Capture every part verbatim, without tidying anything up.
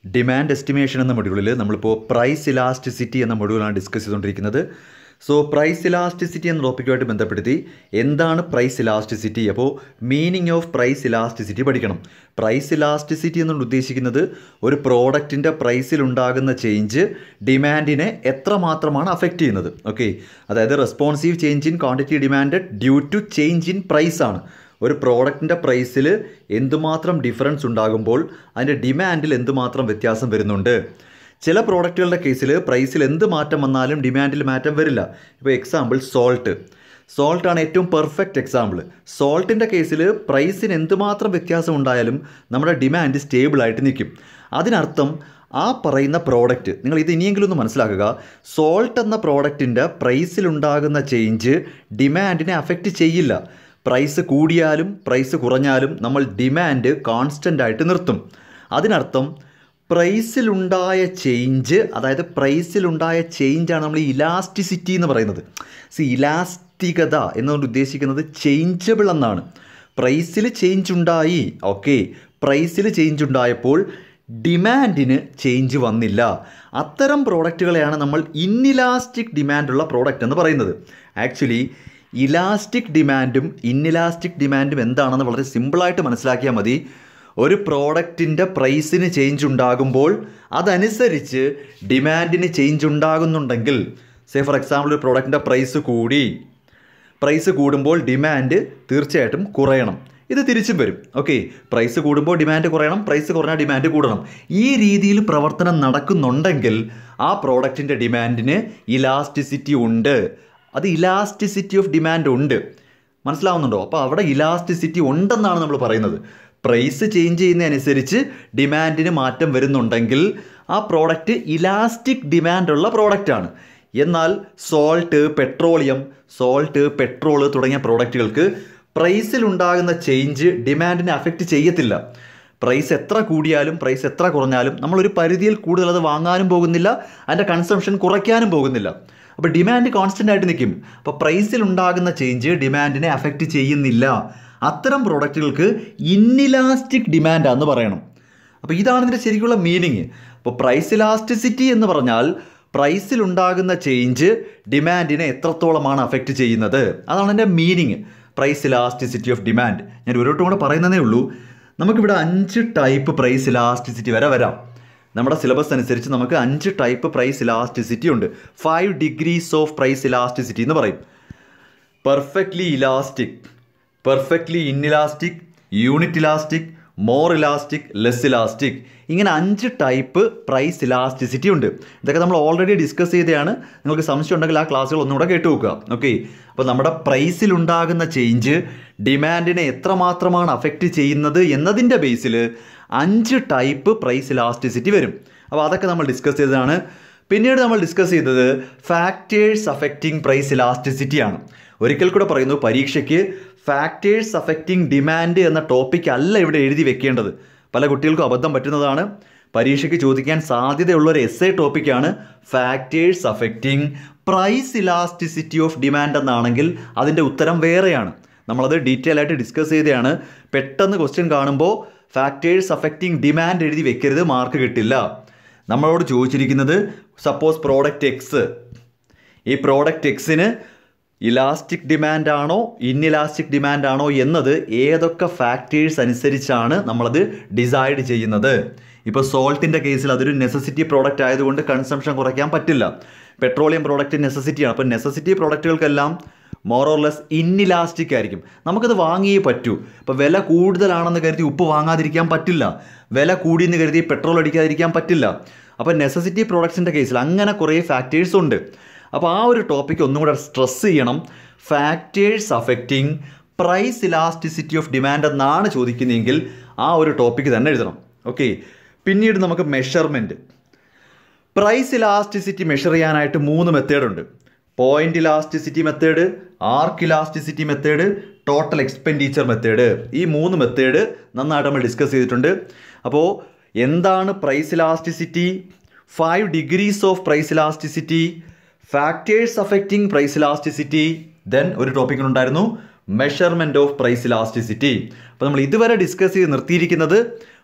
Demand estimation എന്ന മൊഡ്യൂളിൽ നമ്മളിപ്പോൾ പ്രൈസ് ഇലാസ്റ്റിസിറ്റി എന്ന മൊഡ്യൂളാണ് ഡിസ്കസ് ചെയ്തുകൊണ്ടിരിക്കുന്നത്. സോ പ്രൈസ് ഇലാസ്റ്റിസിറ്റി എന്ന ടോപ്പിക്കുമായിട്ട് ബന്ധപ്പെടുത്തി എന്താണ് പ്രൈസ് ഇലാസ്റ്റിസിറ്റി, അപ്പോൾ മീനിങ് ഓഫ് പ്രൈസ് ഇലാസ്റ്റിസിറ്റി പഠിക്കണം. പ്രൈസ് ഇലാസ്റ്റിസിറ്റി എന്നുകൊണ്ട് ഉദ്ദേശിക്കുന്നത് ഒരു പ്രോഡക്റ്റിൻ്റെ പ്രൈസിലുണ്ടാകുന്ന ചേഞ്ച് ഡിമാൻഡിനെ എത്രമാത്രമാണ് അഫക്റ്റ് ചെയ്യുന്നത്. ഓക്കെ, അതായത് responsive change in quantity demanded due to change in price ആണ്. ഒരു പ്രോഡക്റ്റിൻ്റെ പ്രൈസിൽ എന്തുമാത്രം ഡിഫറൻസ് ഉണ്ടാകുമ്പോൾ അതിൻ്റെ ഡിമാൻഡിൽ എന്തുമാത്രം വ്യത്യാസം വരുന്നുണ്ട്. ചില പ്രോഡക്റ്റുകളുടെ കേസിൽ പ്രൈസിൽ എന്ത് മാറ്റം വന്നാലും ഡിമാൻഡിൽ മാറ്റം വരില്ല. ഇപ്പോൾ എക്സാമ്പിൾ സോൾട്ട് സോൾട്ടാണ് ഏറ്റവും പെർഫെക്റ്റ് എക്സാമ്പിൾ. സോൾട്ടിൻ്റെ കേസിൽ പ്രൈസിന് എന്തുമാത്രം വ്യത്യാസം ഉണ്ടായാലും നമ്മുടെ ഡിമാൻഡ് സ്റ്റേബിളായിട്ട് നിൽക്കും. അതിനർത്ഥം ആ പറയുന്ന പ്രോഡക്റ്റ്, നിങ്ങൾ ഇത് ഇനിയെങ്കിലും ഒന്ന് മനസ്സിലാക്കുക, സോൾട്ട് എന്ന പ്രോഡക്റ്റിൻ്റെ പ്രൈസിലുണ്ടാകുന്ന ചേഞ്ച് ഡിമാൻഡിനെ അഫക്റ്റ് ചെയ്യില്ല. പ്രൈസ് കൂടിയാലും പ്രൈസ് കുറഞ്ഞാലും നമ്മൾ ഡിമാൻഡ് കോൺസ്റ്റൻ്റ് ആയിട്ട് നിർത്തും. അതിനർത്ഥം പ്രൈസിലുണ്ടായ ചേഞ്ച്, അതായത് പ്രൈസിലുണ്ടായ ചേഞ്ചാണ് നമ്മൾ ഇലാസ്റ്റിസിറ്റി എന്ന് പറയുന്നത്. സി ഇലാസ്റ്റികത എന്നുകൊണ്ട് ഉദ്ദേശിക്കുന്നത് ചേഞ്ചബിൾ എന്നാണ്. പ്രൈസിൽ ചേഞ്ച് ഉണ്ടായി, ഓക്കെ, പ്രൈസിൽ ചേഞ്ച് ഉണ്ടായപ്പോൾ ഡിമാൻഡിന് ചേഞ്ച് വന്നില്ല. അത്തരം പ്രോഡക്റ്റുകളെയാണ് നമ്മൾ ഇൻഇലാസ്റ്റിക് ഡിമാൻഡുള്ള പ്രോഡക്റ്റ് എന്ന് പറയുന്നത്. ആക്ച്വലി ഇലാസ്റ്റിക് ഡിമാൻഡും ഇൻഇലാസ്റ്റിക് ഡിമാൻഡും എന്താണെന്ന് വളരെ സിമ്പിളായിട്ട് മനസ്സിലാക്കിയാൽ മതി. ഒരു പ്രോഡക്റ്റിൻ്റെ പ്രൈസിന് ചേഞ്ച് ഉണ്ടാകുമ്പോൾ അതനുസരിച്ച് ഡിമാൻഡിന് ചേഞ്ച് ഉണ്ടാകുന്നുണ്ടെങ്കിൽ, സേ ഫോർ എക്സാമ്പിൾ ഒരു പ്രോഡക്റ്റിൻ്റെ പ്രൈസ് കൂടി, പ്രൈസ് കൂടുമ്പോൾ ഡിമാൻഡ് തീർച്ചയായിട്ടും കുറയണം. ഇത് തിരിച്ചും വരും. ഓക്കെ, പ്രൈസ് കൂടുമ്പോൾ ഡിമാൻഡ് കുറയണം, പ്രൈസ് കുറഞ്ഞാൽ ഡിമാൻഡ് കൂടണം. ഈ രീതിയിൽ പ്രവർത്തനം നടക്കുന്നുണ്ടെങ്കിൽ ആ പ്രോഡക്റ്റിൻ്റെ ഡിമാൻഡിന് ഇലാസ്റ്റിസിറ്റി ഉണ്ട്. അത് ഇലാസ്റ്റിസിറ്റി ഓഫ് ഡിമാൻഡ് ഉണ്ട്. മനസ്സിലാവുന്നുണ്ടോ? അപ്പോൾ അവിടെ ഇലാസ്റ്റിസിറ്റി ഉണ്ടെന്നാണ് നമ്മൾ പറയുന്നത്. പ്രൈസ് ചേഞ്ച് ചെയ്യുന്നതനുസരിച്ച് ഡിമാൻഡിന് മാറ്റം വരുന്നുണ്ടെങ്കിൽ ആ പ്രോഡക്റ്റ് ഇലാസ്റ്റിക് ഡിമാൻഡുള്ള പ്രോഡക്റ്റാണ്. എന്നാൽ സോൾട്ട്, പെട്രോളിയം, സോൾട്ട് പെട്രോൾ തുടങ്ങിയ പ്രോഡക്റ്റുകൾക്ക് പ്രൈസിലുണ്ടാകുന്ന ചേഞ്ച് ഡിമാൻഡിനെ അഫക്റ്റ് ചെയ്യത്തില്ല. പ്രൈസ് എത്ര കൂടിയാലും പ്രൈസ് എത്ര കുറഞ്ഞാലും നമ്മളൊരു പരിധിയിൽ കൂടുതൽ അത് വാങ്ങാനും പോകുന്നില്ല, അതിൻ്റെ കൺസംഷൻ കുറയ്ക്കാനും പോകുന്നില്ല. അപ്പോൾ ഡിമാൻഡ് കോൺസ്റ്റൻ്റ് ആയിട്ട് നിൽക്കും. അപ്പോൾ പ്രൈസിലുണ്ടാകുന്ന ചേഞ്ച് ഡിമാൻഡിനെ അഫക്റ്റ് ചെയ്യുന്നില്ല. അത്തരം പ്രോഡക്റ്റുകൾക്ക് ഇൻഇലാസ്റ്റിക് ഡിമാൻഡാന്ന് പറയണം. അപ്പോൾ ഇതാണ് ഇതിൻ്റെ ശരിക്കുള്ള മീനിങ്. അപ്പോൾ പ്രൈസ് ഇലാസ്റ്റിസിറ്റി എന്ന് പറഞ്ഞാൽ പ്രൈസിലുണ്ടാകുന്ന ചേഞ്ച് ഡിമാൻഡിനെ എത്രത്തോളമാണ് അഫക്റ്റ് ചെയ്യുന്നത്, അതാണ് എൻ്റെ മീനിങ്. Price elasticity of demand. ഞാൻ ഒരു വട്ടം കൂടെ പറയുന്നതേ ഉള്ളൂ. നമുക്കിവിടെ അഞ്ച് ടൈപ്പ് പ്രൈസ് ഇലാസ്റ്റിസിറ്റി വരെ വരാം. നമ്മുടെ സിലബസ് അനുസരിച്ച് നമുക്ക് അഞ്ച് ടൈപ്പ് പ്രൈസ് ഇലാസ്റ്റിസിറ്റി ഉണ്ട്. Five degrees of price elasticity എന്ന് പറയും. Perfectly elastic, perfectly inelastic, unit elastic, more elastic, less elastic, ഇങ്ങനെ അഞ്ച് ടൈപ്പ് പ്രൈസ് ഇലാസ്റ്റിസിറ്റി ഉണ്ട്. ഇതൊക്കെ നമ്മൾ ഓൾറെഡി ഡിസ്കസ് ചെയ്തതാണ്. നിങ്ങൾക്ക് സംശയം ഉണ്ടെങ്കിൽ ആ ക്ലാസ്സുകൾ ഒന്നുകൂടെ കേട്ടു നോക്കുക. ഓക്കെ, അപ്പോൾ നമ്മുടെ പ്രൈസിലുണ്ടാകുന്ന ചേഞ്ച് ഡിമാൻഡിനെ എത്രമാത്രമാണ് അഫക്റ്റ് ചെയ്യുന്നത് എന്നതിൻ്റെ ബേസിൽ അഞ്ച് ടൈപ്പ് പ്രൈസ് ഇലാസ്റ്റിസിറ്റി വരും. അപ്പോൾ അതൊക്കെ നമ്മൾ ഡിസ്കസ് ചെയ്തതാണ്. പിന്നീട് നമ്മൾ ഡിസ്കസ് ചെയ്തത് ഫാക്ടേഴ്സ് അഫക്റ്റിംഗ് പ്രൈസ് ഇലാസ്റ്റിസിറ്റിയാണ്. ഒരിക്കൽ കൂടെ പറയുന്നു, പരീക്ഷയ്ക്ക് ഫാക്ടേഴ്സ് അഫക്റ്റിംഗ് ഡിമാൻഡ് എന്ന ടോപ്പിക് അല്ല ഇവിടെ എഴുതി വെക്കേണ്ടത്. പല കുട്ടികൾക്കും അബദ്ധം പറ്റുന്നതാണ്. പരീക്ഷയ്ക്ക് ചോദിക്കാൻ സാധ്യതയുള്ളൊരു എസ് എ ടോപ്പിക്കാണ് factors affecting price elasticity of demand എന്നാണെങ്കിൽ അതിൻ്റെ ഉത്തരം വേറെയാണ്. നമ്മളത് ഡീറ്റെയിൽ ആയിട്ട് ഡിസ്കസ് ചെയ്തതാണ്. പെട്ടെന്ന് ക്വസ്റ്റ്യൻ കാണുമ്പോൾ ഫാക്ടേഴ്സ് അഫക്റ്റിംഗ് ഡിമാൻഡ് എഴുതി വെക്കരുത്, മാർക്ക് കിട്ടില്ല. നമ്മളോട് ചോദിച്ചിരിക്കുന്നത് സപ്പോസ് പ്രോഡക്റ്റ് എക്സ്, ഈ പ്രോഡക്റ്റ് എക്സിന് ഇലാസ്റ്റിക് ഡിമാൻഡാണോ ഇൻഇലാസ്റ്റിക് ഡിമാൻഡാണോ എന്നത് ഏതൊക്കെ ഫാക്ടേഴ്സ് അനുസരിച്ചാണ് നമ്മളത് ഡിസൈഡ് ചെയ്യുന്നത്. ഇപ്പോൾ സോൾട്ടിൻ്റെ കേസിൽ അതൊരു നെസസിറ്റി പ്രോഡക്റ്റ് ആയതുകൊണ്ട് കൺസംഷൻ കുറയ്ക്കാൻ പറ്റില്ല. പെട്രോളിയം പ്രോഡക്റ്റ് നെസസിറ്റിയാണ്. അപ്പോൾ നെസസിറ്റി പ്രോഡക്റ്റുകൾക്കെല്ലാം മോർ ഓർ ലെസ് ഇൻഇലാസ്റ്റിക് ആയിരിക്കും. നമുക്കത് വാങ്ങിയേ പറ്റൂ. ഇപ്പോൾ വില കൂടുതലാണെന്ന് കരുതി ഉപ്പ് വാങ്ങാതിരിക്കാൻ പറ്റില്ല, വില കൂടിയെന്ന് കരുതി പെട്രോൾ അടിക്കാതിരിക്കാൻ പറ്റില്ല. അപ്പോൾ നെസസിറ്റി പ്രോഡക്ട്സിൻ്റെ കേസിൽ അങ്ങനെ കുറേ ഫാക്ടേഴ്സ് ഉണ്ട്. അപ്പോൾ ആ ഒരു ടോപ്പിക്ക് ഒന്നും കൂടെ സ്ട്രെസ് ചെയ്യണം. Factors affecting price elasticity of demand എന്നാണ് ചോദിക്കുന്നതെങ്കിൽ ആ ഒരു ടോപ്പിക്ക് തന്നെ എഴുതണം. ഓക്കെ, പിന്നീട് നമുക്ക് മെഷർമെൻറ്റ്. പ്രൈസ് ഇലാസ്റ്റിസിറ്റി മെഷർ ചെയ്യാനായിട്ട് മൂന്ന് മെത്തേഡുണ്ട്. Point elasticity method, arc elasticity method, total expenditure method. ഈ മൂന്ന് മെത്തേഡ് നന്നായിട്ട് നമ്മൾ ഡിസ്കസ് ചെയ്തിട്ടുണ്ട്. അപ്പോൾ എന്താണ് price elasticity, five degrees of price elasticity, factors affecting price elasticity, then ഒരു ടോപ്പിക്കിനുണ്ടായിരുന്നു മെഷർമെൻറ്റ് ഓഫ് പ്രൈസ് ഇലാസ്റ്റിസിറ്റി. അപ്പോൾ നമ്മൾ ഇതുവരെ ഡിസ്കസ് ചെയ്ത് നിർത്തിയിരിക്കുന്നത്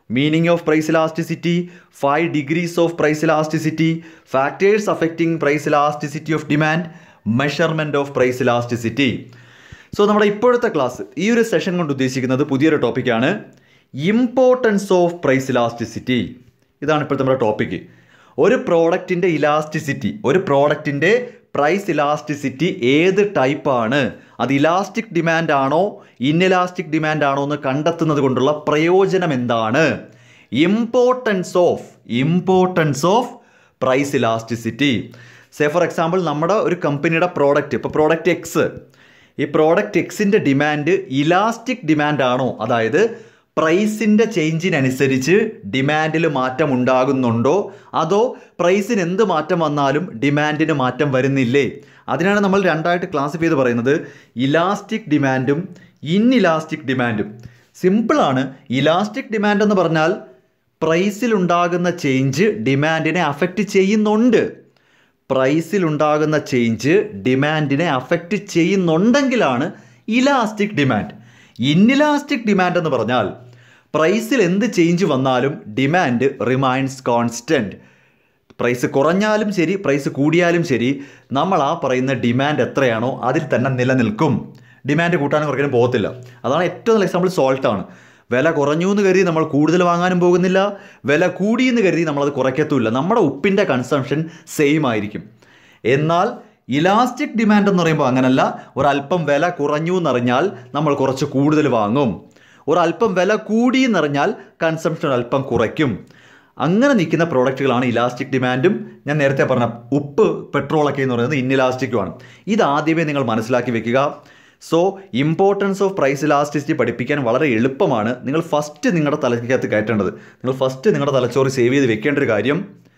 meaning of price elasticity, five degrees of price elasticity, factors affecting price elasticity of demand, measurement of price elasticity. So നമ്മുടെ ഇപ്പോഴത്തെ class ഈ ഒരു സെഷൻ കൊണ്ട് ഉദ്ദേശിക്കുന്നത് പുതിയൊരു ടോപ്പിക്കാണ്, ഇമ്പോർട്ടൻസ് ഓഫ് പ്രൈസ് ഇലാസ്റ്റിസിറ്റി. ഇതാണ് ഇപ്പോഴത്തെ നമ്മുടെ ടോപ്പിക്ക്. ഒരു പ്രോഡക്റ്റിൻ്റെ ഇലാസ്റ്റിസിറ്റി, ഒരു പ്രോഡക്റ്റിൻ്റെ പ്രൈസ് ഇലാസ്റ്റിസിറ്റി ഏത് ടൈപ്പാണ്, അത് ഇലാസ്റ്റിക് ഡിമാൻഡ് ആണോ ഇൻഇലാസ്റ്റിക് ഡിമാൻഡ് ആണോ എന്ന് കണ്ടെത്തുന്നത് കൊണ്ടുള്ള പ്രയോജനം എന്താണ്? Importance of importance of price elasticity. Say for example നമ്മുടെ ഒരു കമ്പനിയുടെ പ്രോഡക്റ്റ്, ഇപ്പോൾ പ്രോഡക്റ്റ് എക്സ്, ഈ പ്രോഡക്റ്റ് എക്സിൻ്റെ ഡിമാൻഡ് ഇലാസ്റ്റിക് ഡിമാൻഡ് ആണോ, അതായത് പ്രൈസിൻ്റെ ചേഞ്ചിനനുസരിച്ച് ഡിമാൻഡിൽ മാറ്റം ഉണ്ടാകുന്നുണ്ടോ, അതോ പ്രൈസിന് എന്ത് മാറ്റം വന്നാലും ഡിമാൻഡിന് മാറ്റം വരുന്നില്ലേ? അതിനാണ് നമ്മൾ രണ്ടായിട്ട് ക്ലാസിഫൈ ചെയ്ത് പറയുന്നത്, ഇലാസ്റ്റിക് ഡിമാൻഡും ഇൻഇലാസ്റ്റിക് ഡിമാൻഡും. സിമ്പിളാണ്. ഇലാസ്റ്റിക് ഡിമാൻഡ് എന്ന് പറഞ്ഞാൽ പ്രൈസിലുണ്ടാകുന്ന ചേഞ്ച് ഡിമാൻഡിനെ അഫക്റ്റ് ചെയ്യുന്നുണ്ട്. പ്രൈസിലുണ്ടാകുന്ന ചേഞ്ച് ഡിമാൻഡിനെ അഫക്റ്റ് ചെയ്യുന്നുണ്ടെങ്കിലാണ് ഇലാസ്റ്റിക് ഡിമാൻഡ്. ഇൻഇലാസ്റ്റിക് ഡിമാൻഡ് എന്ന് പറഞ്ഞാൽ പ്രൈസിൽ എന്ത് ചേഞ്ച് വന്നാലും ഡിമാൻഡ് റിമൈൻസ് കോൺസ്റ്റൻറ്റ്. പ്രൈസ് കുറഞ്ഞാലും ശരി പ്രൈസ് കൂടിയാലും ശരി നമ്മൾ ആ പറയുന്ന ഡിമാൻഡ് എത്രയാണോ അതിൽ തന്നെ നിലനിൽക്കും. ഡിമാൻഡ് കൂട്ടാനും കുറയ്ക്കാനും പോകത്തില്ല. അതാണ് ഏറ്റവും നല്ല എക്സാമ്പിൾ സോൾട്ടാണ്. വില കുറഞ്ഞു എന്ന് കരുതി നമ്മൾ കൂടുതൽ വാങ്ങാനും പോകുന്നില്ല, വില കൂടിയെന്ന് കരുതി നമ്മളത് കുറയ്ക്കത്തുമില്ല. നമ്മുടെ ഉപ്പിൻ്റെ കൺസംഷൻ സെയിം ആയിരിക്കും. എന്നാൽ ഇലാസ്റ്റിക് ഡിമാൻഡ് എന്ന് പറയുമ്പോൾ അങ്ങനല്ല. ഒരല്പം വില കുറഞ്ഞു എന്നറിഞ്ഞാൽ നമ്മൾ കുറച്ച് കൂടുതൽ വാങ്ങും, ഒരല്പം വില കൂടി എന്നറിഞ്ഞാൽ കൺസംഷൻ അല്പം കുറയ്ക്കും. അങ്ങനെ നിൽക്കുന്ന പ്രോഡക്റ്റുകളാണ് ഇലാസ്റ്റിക് ഡിമാൻഡും ഞാൻ നേരത്തെ പറഞ്ഞ ഉപ്പ്, പെട്രോളൊക്കെ എന്ന് പറയുന്നത് ഇൻഇലാസ്റ്റിക്കുമാണ്. ഇതാദ്യമേ നിങ്ങൾ മനസ്സിലാക്കി വെക്കുക. So importance of price elasticity പഠിപ്പിക്കാൻ വളരെ എളുപ്പമാണ്. നിങ്ങൾ ഫസ്റ്റ് നിങ്ങളുടെ തലയ്ക്കകത്ത് കയറ്റേണ്ടത്, നിങ്ങൾ ഫസ്റ്റ് നിങ്ങളുടെ തലച്ചോറ് സേവ് ചെയ്ത് വെക്കേണ്ട ഒരു കാര്യം,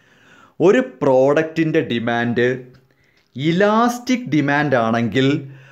ഒരു പ്രോഡക്റ്റിൻ്റെ ഡിമാൻഡ് ഇലാസ്റ്റിക് ഡിമാൻഡ് ആണെങ്കിൽ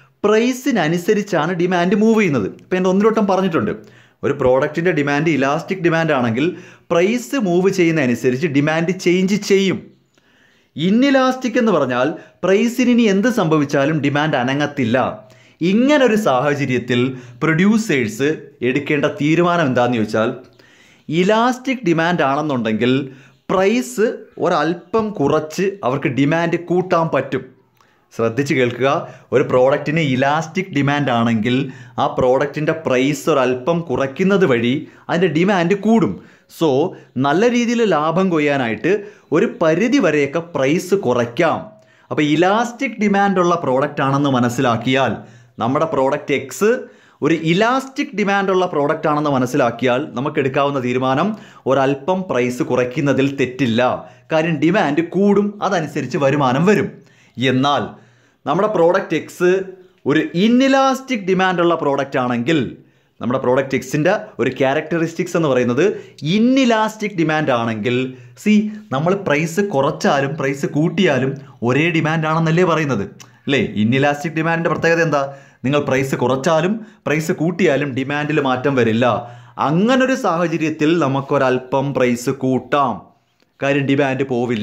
പ്രൈസിനനുസരിച്ചാണ് ഡിമാൻഡ് മൂവ് ചെയ്യുന്നത്. ഇപ്പോൾ എൻ്റെ ഒന്നിലൊട്ടം പറഞ്ഞിട്ടുണ്ട്, ഒരു പ്രോഡക്റ്റിൻ്റെ ഡിമാൻഡ് ഇലാസ്റ്റിക് ഡിമാൻഡ് ആണെങ്കിൽ പ്രൈസ് മൂവ് ചെയ്യുന്നതനുസരിച്ച് ഡിമാൻഡ് ചേഞ്ച് ചെയ്യും. ഇൻഇലാസ്റ്റിക് എന്ന് പറഞ്ഞാൽ പ്രൈസിന് ഇനി എന്ത് സംഭവിച്ചാലും ഡിമാൻഡ് അനങ്ങത്തില്ല. ഇങ്ങനൊരു സാഹചര്യത്തിൽ പ്രൊഡ്യൂസേഴ്സ് എടുക്കേണ്ട തീരുമാനം എന്താണെന്ന് ചോദിച്ചാൽ, ഇലാസ്റ്റിക് ഡിമാൻഡ് ആണെന്നുണ്ടെങ്കിൽ പ്രൈസ് ഒരല്പം കുറച്ച് അവർക്ക് ഡിമാൻഡ് കൂട്ടാൻ പറ്റും. ശ്രദ്ധിച്ച് കേൾക്കുക. ഒരു പ്രോഡക്റ്റിന് ഇലാസ്റ്റിക് ഡിമാൻഡ് ആണെങ്കിൽ ആ പ്രോഡക്റ്റിൻ്റെ പ്രൈസ് ഒരല്പം കുറയ്ക്കുന്നത് വഴി അതിൻ്റെ ഡിമാൻഡ് കൂടും. സോ നല്ല രീതിയിൽ ലാഭം കൊയ്യാനായിട്ട് ഒരു പരിധി വരെയൊക്കെ പ്രൈസ് കുറയ്ക്കാം. അപ്പോൾ ഇലാസ്റ്റിക് ഡിമാൻഡുള്ള പ്രോഡക്റ്റ് ആണെന്ന് മനസ്സിലാക്കിയാൽ, നമ്മുടെ പ്രോഡക്റ്റ് എക്സ് ഒരു ഇലാസ്റ്റിക് ഡിമാൻഡുള്ള പ്രോഡക്റ്റ് ആണെന്ന് മനസ്സിലാക്കിയാൽ നമുക്ക് എടുക്കാവുന്ന തീരുമാനം ഒരല്പം പ്രൈസ് കുറയ്ക്കുന്നതിൽ തെറ്റില്ല. കാര്യം ഡിമാൻഡ് കൂടും, അതനുസരിച്ച് വരുമാനം വരും. എന്നാൽ നമ്മുടെ പ്രോഡക്റ്റ് എക്സ് ഒരു ഇൻഇലാസ്റ്റിക് ഡിമാൻഡുള്ള പ്രോഡക്റ്റ് ആണെങ്കിൽ, നമ്മുടെ പ്രോഡക്റ്റ് എക്സിൻ്റെ ഒരു ക്യാരക്ടറിസ്റ്റിക്സ് എന്ന് പറയുന്നത് ഇൻഇലാസ്റ്റിക് ഡിമാൻഡ് ആണെങ്കിൽ, സി നമ്മൾ പ്രൈസ് കുറച്ചാലും പ്രൈസ് കൂട്ടിയാലും ഒരേ ഡിമാൻഡ് ആണെന്നല്ലേ പറയുന്നത്, അല്ലേ? ഇൻഇലാസ്റ്റിക് ഡിമാൻഡിൻ്റെ പ്രത്യേകത എന്താ? നിങ്ങൾ പ്രൈസ് കുറച്ചാലും പ്രൈസ് കൂട്ടിയാലും ഡിമാൻഡിൽ മാറ്റം വരില്ല. അങ്ങനൊരു സാഹചര്യത്തിൽ നമുക്കൊരല്പം പ്രൈസ് കൂട്ടാം, കാര്യം ഡിമാൻഡ് പോവില്ല.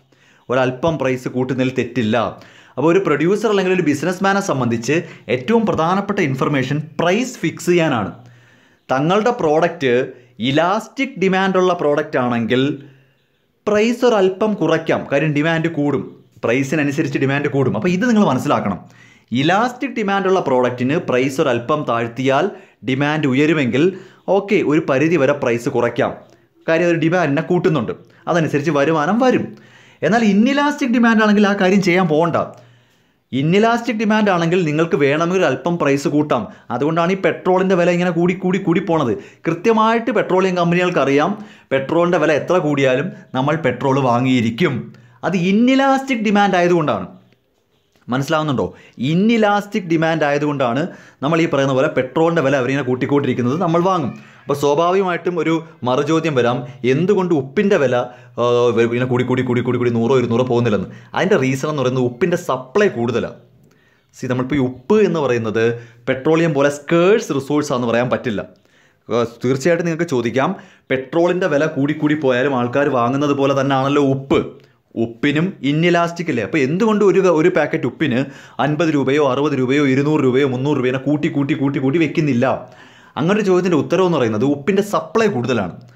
ഒരല്പം പ്രൈസ് കൂട്ടുന്നതിൽ തെറ്റില്ല. അപ്പോൾ ഒരു പ്രൊഡ്യൂസർ അല്ലെങ്കിൽ ഒരു ബിസിനസ്മാനെ സംബന്ധിച്ച് ഏറ്റവും പ്രധാനപ്പെട്ട ഇൻഫർമേഷൻ പ്രൈസ് ഫിക്സ് ചെയ്യാനാണ്. തങ്ങളുടെ പ്രോഡക്റ്റ് ഇലാസ്റ്റിക് ഡിമാൻഡുള്ള പ്രോഡക്റ്റ് ആണെങ്കിൽ പ്രൈസ് ഒരല്പം കുറയ്ക്കാം, കാര്യം ഡിമാൻഡ് കൂടും, പ്രൈസിനനുസരിച്ച് ഡിമാൻഡ് കൂടും. അപ്പോൾ ഇത് നിങ്ങൾ മനസ്സിലാക്കണം. ഇലാസ്റ്റിക് ഡിമാൻഡുള്ള പ്രോഡക്റ്റിന് പ്രൈസ് ഒരല്പം താഴ്ത്തിയാൽ ഡിമാൻഡ് ഉയരുമെങ്കിൽ ഓക്കെ, ഒരു പരിധി വരെ പ്രൈസ് കുറയ്ക്കാം, കാര്യം ഒരു ഡിമാൻഡിനെ കൂട്ടുന്നുണ്ട്, അതനുസരിച്ച് വരുമാനം വരും. എന്നാൽ ഇൻഇലാസ്റ്റിക് ഡിമാൻഡ് ആണെങ്കിൽ ആ കാര്യം ചെയ്യാൻ പോകണ്ട. ഇൻഇലാസ്റ്റിക് ഡിമാൻഡ് ആണെങ്കിൽ നിങ്ങൾക്ക് വേണമെങ്കിൽ അല്പം പ്രൈസ് കൂട്ടാം. അതുകൊണ്ടാണ് ഈ പെട്രോളിൻ്റെ വില ഇങ്ങനെ കൂടി കൂടി കൂടി പോണത്. കൃത്യമായിട്ട് പെട്രോളിയം കമ്പനികൾക്ക് അറിയാം പെട്രോളിൻ്റെ വില എത്ര കൂടിയാലും നമ്മൾ പെട്രോൾ വാങ്ങിയിരിക്കും. അത് ഇൻഇലാസ്റ്റിക് ഡിമാൻഡ് ആയതുകൊണ്ടാണ്. മനസ്സിലാവുന്നുണ്ടോ? ഇൻഇലാസ്റ്റിക് ഡിമാൻഡ് ആയതുകൊണ്ടാണ് നമ്മൾ ഈ പറയുന്ന പോലെ പെട്രോളിൻ്റെ വില അവരിങ്ങനെ കൂട്ടിക്കൊണ്ടിരിക്കുന്നത് നമ്മൾ വാങ്ങും. അപ്പോൾ സ്വാഭാവികമായിട്ടും ഒരു മറുചോദ്യം വരാം, എന്തുകൊണ്ട് ഉപ്പിൻ്റെ വില ഇങ്ങനെ കൂടി കൂടി കൂടി കൂടി കൂടി നൂറോ ഇരുന്നൂറോ പോകുന്നില്ലെന്ന്. അതിൻ്റെ റീസൺ എന്ന് പറയുന്നത് ഉപ്പിൻ്റെ സപ്ലൈ കൂടുതലാണ്. സി നമ്മളിപ്പോൾ ഈ ഉപ്പ് എന്ന് പറയുന്നത് പെട്രോളിയം പോലെ സ്കേഴ്സ് റിസോഴ്സ് ആണെന്ന് പറയാൻ പറ്റില്ല. തീർച്ചയായിട്ടും നിങ്ങൾക്ക് ചോദിക്കാം, പെട്രോളിൻ്റെ വില കൂടിക്കൂടി പോയാലും ആൾക്കാർ വാങ്ങുന്നത് പോലെ തന്നെ ആണല്ലോ ഉപ്പ്. ഉപ്പിനും ഇൻഇലാസ്റ്റിക് അല്ലേ? അപ്പോൾ എന്തുകൊണ്ട് ഒരു ഒരു പാക്കറ്റ് ഉപ്പിന് അൻപത് രൂപയോ അറുപത് രൂപയോ ഇരുന്നൂറ് രൂപയോ മുന്നൂറ് രൂപയോ കൂട്ടി കൂട്ടി കൂട്ടി കൂട്ടി വെക്കുന്നില്ല? അങ്ങനെ ഒരു ചോദ്യത്തിൻ്റെ ഉത്തരവെന്ന് പറയുന്നത് ഉപ്പിൻ്റെ സപ്ലൈ കൂടുതലാണ്.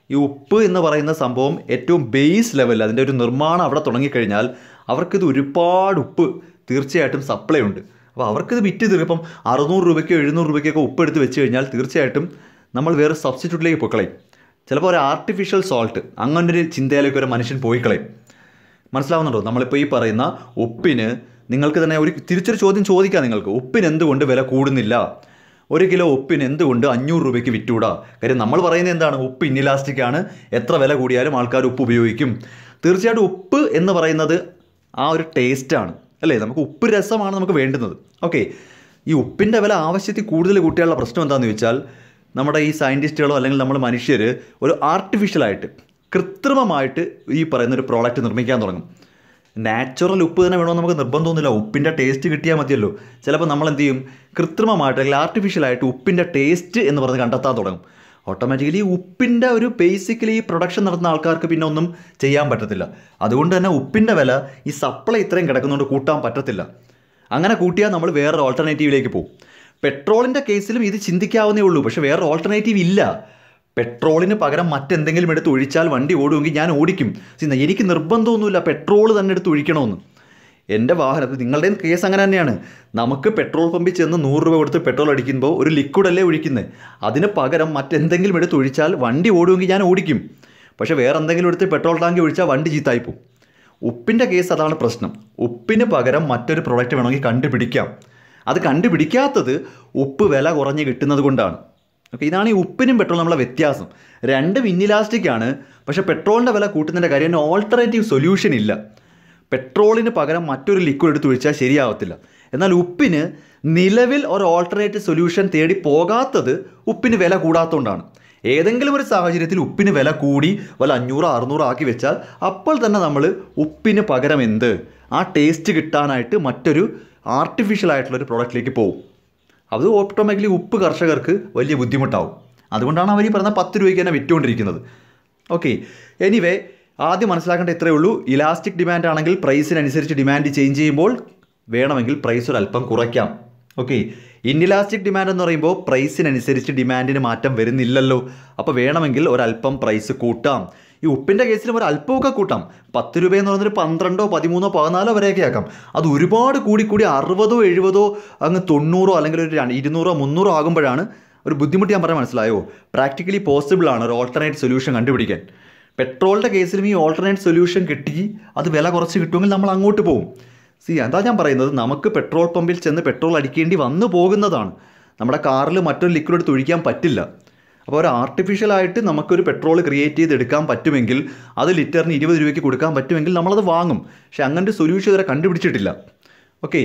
ഈ ഉപ്പ് എന്ന് പറയുന്ന സംഭവം ഏറ്റവും ബേസ് ലെവലിൽ അതിൻ്റെ ഒരു നിർമ്മാണം അവിടെ തുടങ്ങിക്കഴിഞ്ഞാൽ അവർക്കിത് ഒരുപാട് ഉപ്പ് തീർച്ചയായിട്ടും സപ്ലൈ ഉണ്ട്. അപ്പോൾ അവർക്കിത് വിറ്റ് തീർക്കും. ഇപ്പം അറുന്നൂറ് രൂപയ്ക്കോ എഴുന്നൂറ് രൂപയ്ക്കൊക്കെ ഉപ്പ് എടുത്ത് വെച്ച് കഴിഞ്ഞാൽ തീർച്ചയായിട്ടും നമ്മൾ വേറെ സബ്സ്റ്റിറ്റ്യൂട്ടിലേക്ക് പോയിക്കളയും. ചിലപ്പോൾ ഒരു ആർട്ടിഫിഷ്യൽ സോൾട്ട് അങ്ങനൊരു ചിന്തയിലേക്ക് ഒരു മനുഷ്യൻ പോയി കളയും. മനസ്സിലാവുന്നുണ്ടോ? നമ്മളിപ്പോൾ ഈ പറയുന്ന ഉപ്പിന് നിങ്ങൾക്ക് തന്നെ ഒരു തിരിച്ചൊരു ചോദ്യം ചോദിക്കാം നിങ്ങൾക്ക്, ഉപ്പിന് എന്തുകൊണ്ട് വില കൂടുന്നില്ല? ഒരു കിലോ ഉപ്പിന് എന്തുകൊണ്ട് അഞ്ഞൂറ് രൂപയ്ക്ക് വിറ്റൂടാ? കാര്യം നമ്മൾ പറയുന്നത് എന്താണ്? ഉപ്പ് ഇന്നിലാസ്റ്റിക് ആണ്, എത്ര വില കൂടിയാലും ആൾക്കാർ ഉപ്പ് ഉപയോഗിക്കും. തീർച്ചയായിട്ടും ഉപ്പ് എന്ന് പറയുന്നത് ആ ഒരു ടേസ്റ്റാണ് അല്ലേ? നമുക്ക് ഉപ്പ് രസമാണ് നമുക്ക് വേണ്ടുന്നത്. ഓക്കെ, ഈ ഉപ്പിൻ്റെ വില ആവശ്യത്തിൽ കൂടുതൽ കൂട്ടിയുള്ള പ്രശ്നം എന്താണെന്ന് ചോദിച്ചാൽ നമ്മുടെ ഈ സയൻറ്റിസ്റ്റുകളോ അല്ലെങ്കിൽ നമ്മൾ മനുഷ്യർ ഒരു ആർട്ടിഫിഷ്യലായിട്ട് കൃത്രിമമായിട്ട് ഈ പറയുന്ന ഒരു പ്രോഡക്റ്റ് നിർമ്മിക്കാൻ തുടങ്ങും. നാച്ചുറൽ ഉപ്പ് തന്നെ വേണമെന്ന് നമുക്ക് നിർബന്ധമൊന്നുമില്ല. ഉപ്പിൻ്റെ ടേസ്റ്റ് കിട്ടിയാൽ മതിയല്ലോ. ചിലപ്പോൾ നമ്മൾ എന്ത് ചെയ്യും? കൃത്രിമമായിട്ട് അല്ലെങ്കിൽ ആർട്ടിഫിഷ്യലായിട്ട് ഉപ്പിൻ്റെ ടേസ്റ്റ് എന്ന് പറഞ്ഞ് കണ്ടെത്താൻ തുടങ്ങും. ഓട്ടോമാറ്റിക്കലി ഉപ്പിൻ്റെ ഒരു ബേസിക്കലി പ്രൊഡക്ഷൻ നടത്തുന്ന ആൾക്കാർക്ക് പിന്നെ ഒന്നും ചെയ്യാൻ പറ്റത്തില്ല. അതുകൊണ്ട് തന്നെ ഉപ്പിൻ്റെ വില ഈ സപ്ലൈ ഇത്രയും കിടക്കുന്നതുകൊണ്ട് കൂട്ടാൻ പറ്റത്തില്ല. അങ്ങനെ കൂട്ടിയാൽ നമ്മൾ വേറൊരു ഓൾട്ടർനേറ്റീവിലേക്ക് പോകും. പെട്രോളിൻ്റെ കേസിലും ഇത് ചിന്തിക്കാവുന്നേ ഉള്ളൂ. പക്ഷേ വേറൊരു ഓൾട്ടർനേറ്റീവ് ഇല്ല. പെട്രോളിന് പകരം മറ്റെന്തെങ്കിലും എടുത്ത് ഒഴിച്ചാൽ വണ്ടി ഓടുമെങ്കിൽ ഞാൻ ഓടിക്കും. എനിക്ക് നിർബന്ധമൊന്നുമില്ല പെട്രോൾ തന്നെ എടുത്ത് ഒഴിക്കണമെന്ന്. എൻ്റെ വാഹനം, നിങ്ങളുടെയും കേസ് അങ്ങനെ തന്നെയാണ്. നമുക്ക് പെട്രോൾ പമ്പിൽ ചെന്ന് നൂറ് രൂപ കൊടുത്ത് പെട്രോൾ അടിക്കുമ്പോൾ ഒരു ലിക്വിഡല്ലേ ഒഴിക്കുന്നത്. അതിന് പകരം മറ്റെന്തെങ്കിലും എടുത്ത് ഒഴിച്ചാൽ വണ്ടി ഓടുമെങ്കിൽ ഞാൻ ഓടിക്കും. പക്ഷേ വേറെ എന്തെങ്കിലും എടുത്ത് പെട്രോൾ ടാങ്കി ഒഴിച്ചാൽ വണ്ടി ചീത്തായിപ്പോവും. ഉപ്പിൻ്റെ കേസ് അതാണ് പ്രശ്നം. ഉപ്പിന് പകരം മറ്റൊരു പ്രോഡക്റ്റ് വേണമെങ്കിൽ കണ്ടുപിടിക്കാം. അത് കണ്ടുപിടിക്കാത്തത് ഉപ്പ് വില കുറഞ്ഞ് കിട്ടുന്നത് കൊണ്ടാണ്. ഓക്കെ, ഇതാണ് ഈ ഉപ്പിനും പെട്രോളും നമ്മളെ വ്യത്യാസം. രണ്ടും ഇന്നിലാസ്റ്റിക് ആണ്. പക്ഷേ പെട്രോളിൻ്റെ വില കൂട്ടുന്നതിൻ്റെ കാര്യം ഓൾട്ടർനേറ്റീവ് സൊല്യൂഷൻ ഇല്ല. പെട്രോളിന് പകരം മറ്റൊരു ലിക്വിഡ് എടുത്ത് ഒഴിച്ചാൽ ശരിയാവത്തില്ല. എന്നാൽ ഉപ്പിന് നിലവിൽ ഒരു ഓൾട്ടർനേറ്റീവ് സൊല്യൂഷൻ തേടി പോകാത്തത് ഉപ്പിന് വില കൂടാത്തതുകൊണ്ടാണ്. ഏതെങ്കിലും ഒരു സാഹചര്യത്തിൽ ഉപ്പിന് വില കൂടി വല്ല അഞ്ഞൂറ് അറുന്നൂറ് ആക്കി വെച്ചാൽ അപ്പോൾ തന്നെ നമ്മൾ ഉപ്പിന് പകരം എന്ത് ആ ടേസ്റ്റ് കിട്ടാനായിട്ട് മറ്റൊരു ആർട്ടിഫിഷ്യൽ ആയിട്ടുള്ളൊരു പ്രോഡക്റ്റിലേക്ക് പോകും. അത് ഓട്ടോമാറ്റിക്കലി ഉപ്പ് കർഷകർക്ക് വലിയ ബുദ്ധിമുട്ടാവും. അതുകൊണ്ടാണ് അവർ ഈ പറഞ്ഞ പത്ത് രൂപയ്ക്ക് തന്നെ വിറ്റുകൊണ്ടിരിക്കുന്നത്. ഓക്കെ, എനിവേ ആദ്യം മനസ്സിലാക്കേണ്ട ഇത്രയേ ഉള്ളൂ. ഇലാസ്റ്റിക് ഡിമാൻഡ് ആണെങ്കിൽ പ്രൈസിനനുസരിച്ച് ഡിമാൻഡ് ചേഞ്ച് ചെയ്യുമ്പോൾ വേണമെങ്കിൽ പ്രൈസ് ഒരു അല്പം കുറയ്ക്കാം. ഓക്കെ, ഇന്നിലാസ്റ്റിക് ഡിമാൻഡ് എന്ന് പറയുമ്പോൾ പ്രൈസിനനുസരിച്ച് ഡിമാൻഡിന് മാറ്റം വരുന്നില്ലല്ലോ. അപ്പോൾ വേണമെങ്കിൽ ഒരല്പം പ്രൈസ് കൂട്ടാം. ഈ ഉപ്പിൻ്റെ കേസിലും ഒരു അല്പമൊക്കെ കൂട്ടാം. പത്ത് രൂപയെന്ന് പറയുന്നൊരു പന്ത്രണ്ടോ പതിമൂന്നോ പതിനാലോ വരെയൊക്കെ ആക്കാം. അത് ഒരുപാട് കൂടി കൂടി അറുപതോ എഴുപതോ അങ്ങ് തൊണ്ണൂറോ അല്ലെങ്കിൽ ഒരു ഇരുന്നൂറോ മുന്നൂറോ ആകുമ്പോഴാണ് ഒരു ബുദ്ധിമുട്ട്. ഞാൻ പറയാൻ മനസ്സിലായോ? പ്രാക്ടിക്കലി പോസിബിൾ ആണ് ഒരു ഓൾട്ടർനേറ്റ് സൊല്യൂഷൻ കണ്ടുപിടിക്കാൻ. പെട്രോളിൻ്റെ കേസിലും ഈ ഓൾട്ടർനേറ്റ് സൊല്യൂഷൻ കിട്ടി അത് വില കുറച്ച് കിട്ടുമെങ്കിൽ നമ്മൾ അങ്ങോട്ട് പോകും. സി, എന്താ ഞാൻ പറയുന്നത്, നമുക്ക് പെട്രോൾ പമ്പിൽ ചെന്ന് പെട്രോൾ അടിക്കേണ്ടി വന്നു പോകുന്നതാണ്. നമ്മുടെ കാറിൽ മറ്റൊരു ലിക്വിഡ് എടുത്ത് ഒഴിക്കാൻ പറ്റില്ല. അപ്പോൾ ഒരു ആർട്ടിഫിഷ്യലായിട്ട് നമുക്കൊരു പെട്രോൾ ക്രിയേറ്റ് ചെയ്തെടുക്കാൻ പറ്റുമെങ്കിൽ, അത് ലിറ്ററിന് ഇരുപത് രൂപയ്ക്ക് കൊടുക്കാൻ പറ്റുമെങ്കിൽ നമ്മളത് വാങ്ങും. പക്ഷേ അങ്ങനത്തെ സൊല്യൂഷൻ ഇതുവരെ കണ്ടുപിടിച്ചിട്ടില്ല. ഓക്കെ,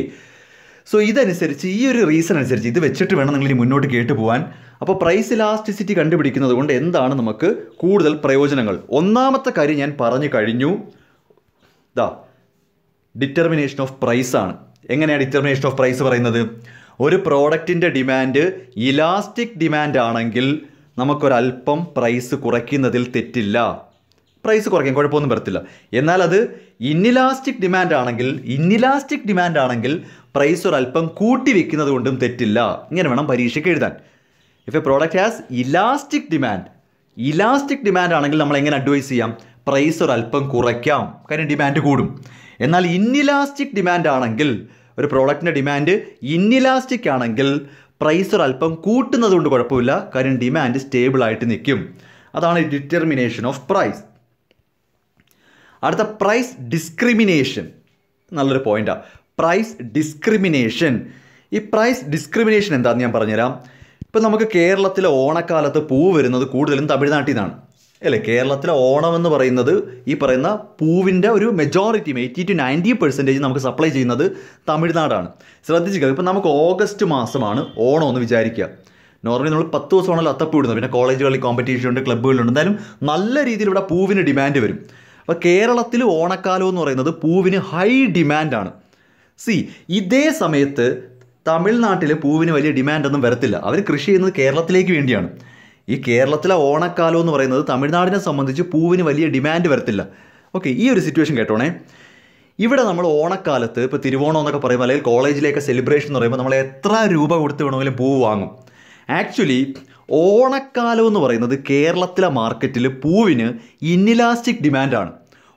സോ ഇതനുസരിച്ച് ഈ ഒരു റീസൺ അനുസരിച്ച് ഇത് വെച്ചിട്ട് വേണം നിങ്ങൾ ഇനി മുന്നോട്ട് കേട്ട് പോകാൻ. അപ്പോൾ പ്രൈസ് ഇലാസ്റ്റിസിറ്റി കണ്ടുപിടിക്കുന്നത് കൊണ്ട് എന്താണ് നമുക്ക് കൂടുതൽ പ്രയോജനങ്ങൾ? ഒന്നാമത്തെ കാര്യം ഞാൻ പറഞ്ഞു കഴിഞ്ഞു. ദാ ഡിറ്റർമിനേഷൻ ഓഫ് പ്രൈസ് ആണ്. എങ്ങനെയാണ് ഡിറ്റർമിനേഷൻ ഓഫ് പ്രൈസ് പറയുന്നത്? ഒരു പ്രോഡക്റ്റിൻ്റെ ഡിമാൻഡ് ഇലാസ്റ്റിക് ഡിമാൻഡ് ആണെങ്കിൽ നമുക്കൊരല്പം പ്രൈസ് കുറയ്ക്കുന്നതിൽ തെറ്റില്ല. പ്രൈസ് കുറയ്ക്കാൻ കുഴപ്പമൊന്നും വരത്തില്ല. എന്നാൽ അത് ഇന്നിലാസ്റ്റിക് ഡിമാൻഡ് ആണെങ്കിൽ ഇന്നിലാസ്റ്റിക് ഡിമാൻഡ് ആണെങ്കിൽ പ്രൈസ് ഒരല്പം കൂട്ടി വെക്കുന്നത് കൊണ്ടും തെറ്റില്ല. ഇങ്ങനെ വേണം പരീക്ഷയ്ക്ക് എഴുതാൻ. If a product has elastic demand elastic demand ആണെങ്കിൽ നമ്മൾ എങ്ങനെ അഡ്വൈസ് ചെയ്യാം? പ്രൈസ് ഒരല്പം കുറയ്ക്കാം, കാര്യം ഡിമാൻഡ് കൂടും. എന്നാൽ ഇന്നിലാസ്റ്റിക് ഡിമാൻഡ് ആണെങ്കിൽ, ഒരു പ്രോഡക്റ്റിൻ്റെ ഡിമാൻഡ് ഇന്നിലാസ്റ്റിക് ആണെങ്കിൽ പ്രൈസ് ഒരല്പം കൂട്ടുന്നത് കൊണ്ട് കുഴപ്പമില്ല, കാര്യം ഡിമാൻഡ് സ്റ്റേബിളായിട്ട് നിൽക്കും. അതാണ് ഡിറ്റർമിനേഷൻ ഓഫ് പ്രൈസ്. അടുത്ത പ്രൈസ് ഡിസ്ക്രിമിനേഷൻ, നല്ലൊരു പോയിന്റാണ്. Price discrimination. ഈ പ്രൈസ് ഡിസ്ക്രിമിനേഷൻ എന്താണെന്ന് ഞാൻ പറഞ്ഞുതരാം. ഇപ്പം നമുക്ക് കേരളത്തിലെ ഓണക്കാലത്ത് പൂവ് വരുന്നത് കൂടുതലും തമിഴ്നാട്ടിൽ നിന്നാണ് അല്ലേ? കേരളത്തിലെ ഓണം എന്ന് പറയുന്നത് ഈ പറയുന്ന പൂവിൻ്റെ ഒരു മെജോറിറ്റിയും എയ്റ്റി ടു നയൻറ്റി പെർസെൻറ്റേജ് നമുക്ക് സപ്ലൈ ചെയ്യുന്നത് തമിഴ്നാടാണ്. ശ്രദ്ധിക്കുക, ഇപ്പം നമുക്ക് ഓഗസ്റ്റ് മാസമാണ് ഓണം എന്ന് വിചാരിക്കുക. നോർമലി നമ്മൾ പത്ത് ദിവസമാണല്ലോ അത്തപ്പൂ ഇടുന്നത്. പിന്നെ കോളേജുകളിൽ കോമ്പറ്റീഷൻ ഉണ്ട്, ക്ലബ്ബുകളുണ്ട്. എന്തായാലും നല്ല രീതിയിൽ ഇവിടെ പൂവിന് ഡിമാൻഡ് വരും. അപ്പോൾ കേരളത്തിൽ ഓണക്കാലം എന്ന് പറയുന്നത് പൂവിന് ഹൈ ഡിമാൻഡാണ്. സി, ഇതേ സമയത്ത് തമിഴ്നാട്ടിൽ പൂവിന് വലിയ ഡിമാൻഡൊന്നും വരത്തില്ല. അവർ കൃഷി ചെയ്യുന്നത് കേരളത്തിലേക്ക് വേണ്ടിയാണ്. ഈ കേരളത്തിലെ ഓണക്കാലം എന്ന് പറയുന്നത് തമിഴ്നാടിനെ സംബന്ധിച്ച് പൂവിന് വലിയ ഡിമാൻഡ് വരത്തില്ല. ഓക്കെ, ഈ ഒരു സിറ്റുവേഷൻ കേട്ടോണേ. ഇവിടെ നമ്മൾ ഓണക്കാലത്ത് ഇപ്പോൾ തിരുവോണം എന്നൊക്കെ പറയുമ്പോൾ അല്ലെങ്കിൽ കോളേജിലേക്ക് സെലിബ്രേഷൻ എന്ന് പറയുമ്പോൾ നമ്മൾ എത്ര രൂപ കൊടുത്ത് വേണമെങ്കിലും പൂവ് വാങ്ങും. ആക്ച്വലി ഓണക്കാലം എന്ന് പറയുന്നത് കേരളത്തിലെ മാർക്കറ്റിൽ പൂവിന് ഇന്നിലാസ്റ്റിക് ഡിമാൻഡാണ്.